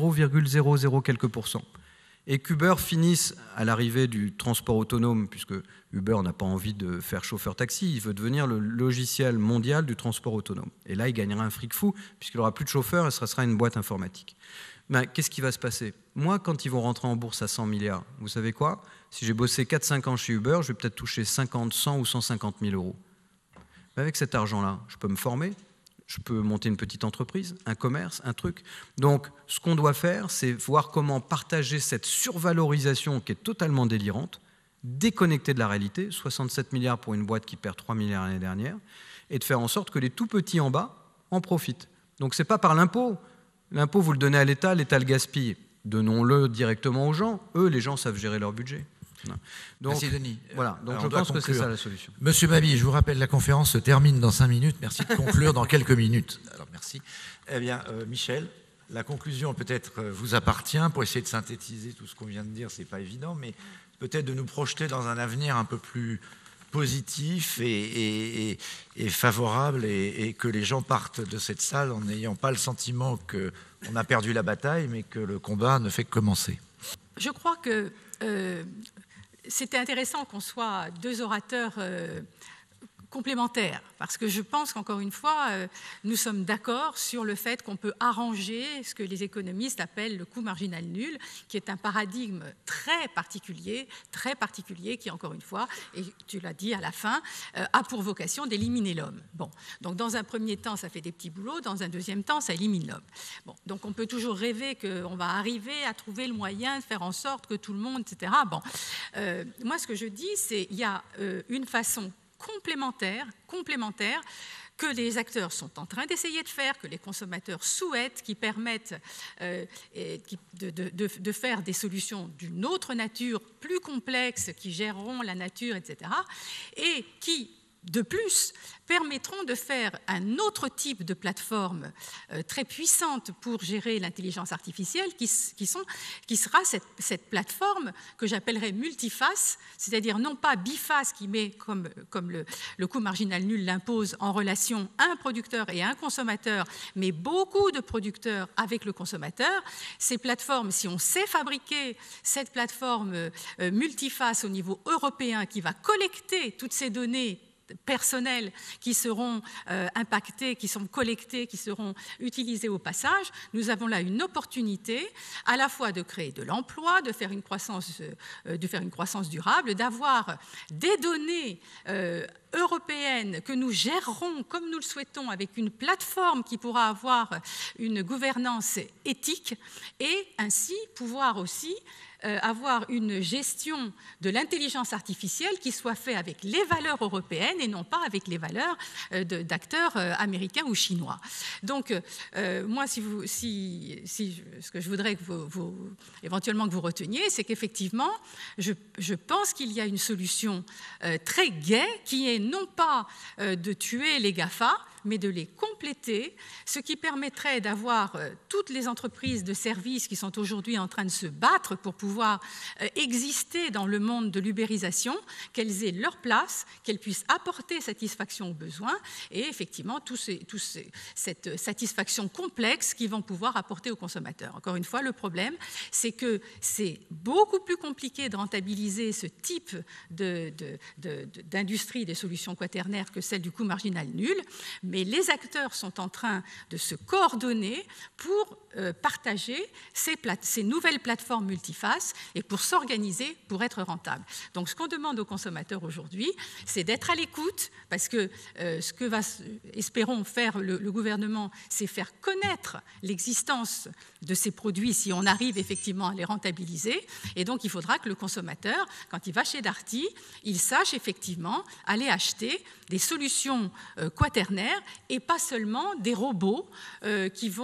0,00 quelques %. Et qu'Uber finisse à l'arrivée du transport autonome, puisque Uber n'a pas envie de faire chauffeur-taxi, il veut devenir le logiciel mondial du transport autonome. Et là, il gagnera un fric fou, puisqu'il n'aura plus de chauffeur et ce sera une boîte informatique. Ben, qu'est-ce qui va se passer? Moi, quand ils vont rentrer en bourse à 100 milliards, vous savez quoi? Si j'ai bossé 4-5 ans chez Uber, je vais peut-être toucher 50, 100 ou 150 000 euros. Ben, avec cet argent-là, je peux me former, je peux monter une petite entreprise, un commerce, un truc. Donc, ce qu'on doit faire, c'est voir comment partager cette survalorisation qui est totalement délirante, déconnectée de la réalité, 67 milliards pour une boîte qui perd 3 milliards l'année dernière, et de faire en sorte que les tout petits en bas en profitent. Donc, ce n'est pas par l'impôt. L'impôt, vous le donnez à l'État le gaspille. Donnons-le directement aux gens. Eux, les gens savent gérer leur budget. Donc, merci Denis. Voilà, donc je pense que c'est ça la solution. Monsieur Babi, je vous rappelle, la conférence se termine dans 5 minutes. Merci de conclure dans quelques minutes. Alors merci. Eh bien, Michel, la conclusion peut-être vous appartient pour essayer de synthétiser tout ce qu'on vient de dire. C'est pas évident, mais peut-être de nous projeter dans un avenir un peu plus positif et favorable et que les gens partent de cette salle en n'ayant pas le sentiment qu'on a perdu la bataille, mais que le combat ne fait que commencer. Je crois que c'était intéressant qu'on soit deux orateurs complémentaires, parce que je pense qu'encore une fois, nous sommes d'accord sur le fait qu'on peut arranger ce que les économistes appellent le coût marginal nul, qui est un paradigme très particulier, qui, encore une fois, et tu l'as dit à la fin, a pour vocation d'éliminer l'homme. Bon, donc dans un premier temps, ça fait des petits boulots, dans un deuxième temps, ça élimine l'homme. Bon, donc on peut toujours rêver qu'on va arriver à trouver le moyen de faire en sorte que tout le monde, etc. Bon, moi, ce que je dis, c'est qu'il y a une façon complémentaires que les acteurs sont en train d'essayer de faire, que les consommateurs souhaitent, qui permettent de faire des solutions d'une autre nature, plus complexes, qui géreront la nature, etc., et qui, de plus, permettront de faire un autre type de plateforme très puissante pour gérer l'intelligence artificielle, qui sera cette plateforme que j'appellerais multiface, c'est-à-dire non pas biface qui met, comme le coût marginal nul l'impose, en relation un producteur et un consommateur, mais beaucoup de producteurs avec le consommateur. Ces plateformes, si on sait fabriquer cette plateforme multiface au niveau européen qui va collecter toutes ces données personnels qui seront impactés, qui sont collectés, qui seront utilisés au passage, nous avons là une opportunité à la fois de créer de l'emploi, de faire une croissance durable, d'avoir des données européenne que nous gérerons comme nous le souhaitons avec une plateforme qui pourra avoir une gouvernance éthique et ainsi pouvoir aussi avoir une gestion de l'intelligence artificielle qui soit faite avec les valeurs européennes et non pas avec les valeurs d'acteurs américains ou chinois. Donc, moi, ce que je voudrais que éventuellement que vous reteniez, c'est qu'effectivement, je pense qu'il y a une solution très gaie qui est non pas de tuer les GAFA, mais de les compléter, ce qui permettrait d'avoir toutes les entreprises de services qui sont aujourd'hui en train de se battre pour pouvoir exister dans le monde de l'ubérisation, qu'elles aient leur place, qu'elles puissent apporter satisfaction aux besoins et effectivement cette satisfaction complexe qu'ils vont pouvoir apporter aux consommateurs. Encore une fois, le problème, c'est que c'est beaucoup plus compliqué de rentabiliser ce type d'industrie des solutions quaternaires que celle du coût marginal nul, mais les acteurs sont en train de se coordonner pour partager ces nouvelles plateformes multifaces et pour s'organiser pour être rentables. Donc ce qu'on demande aux consommateurs aujourd'hui, c'est d'être à l'écoute, parce que ce que espérons faire le gouvernement, c'est faire connaître l'existence de ces produits si on arrive effectivement à les rentabiliser. Et donc il faudra que le consommateur, quand il va chez Darty, il sache effectivement aller acheter des solutions quaternaires et pas seulement des robots qui vont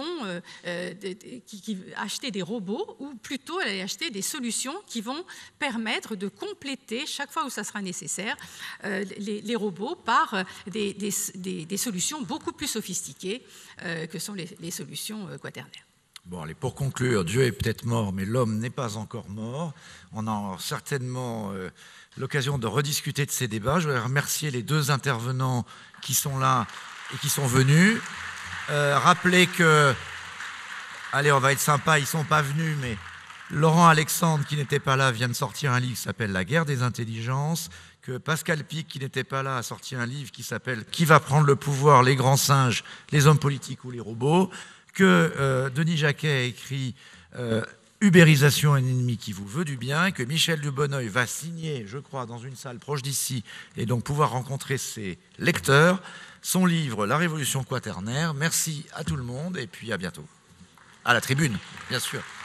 acheter des robots ou plutôt aller acheter des solutions qui vont permettre de compléter chaque fois où ça sera nécessaire les robots par des solutions beaucoup plus sophistiquées que sont les solutions quaternaires. Bon, allez, pour conclure, Dieu est peut-être mort, mais l'homme n'est pas encore mort. On a certainement l'occasion de rediscuter de ces débats. Je voudrais remercier les deux intervenants qui sont là et qui sont venus. Rappeler que, allez, on va être sympa, ils ne sont pas venus, mais Laurent Alexandre, qui n'était pas là, vient de sortir un livre qui s'appelle « La guerre des intelligences », que Pascal Pic, qui n'était pas là, a sorti un livre qui s'appelle « Qui va prendre le pouvoir, les grands singes, les hommes politiques ou les robots », que Denis Jacquet a écrit Ubérisation, un ennemi qui vous veut du bien, et que Michel Dubonneuil va signer, je crois, dans une salle proche d'ici, et donc pouvoir rencontrer ses lecteurs, son livre « La révolution quaternaire ». Merci à tout le monde, et puis à bientôt. À la tribune, bien sûr.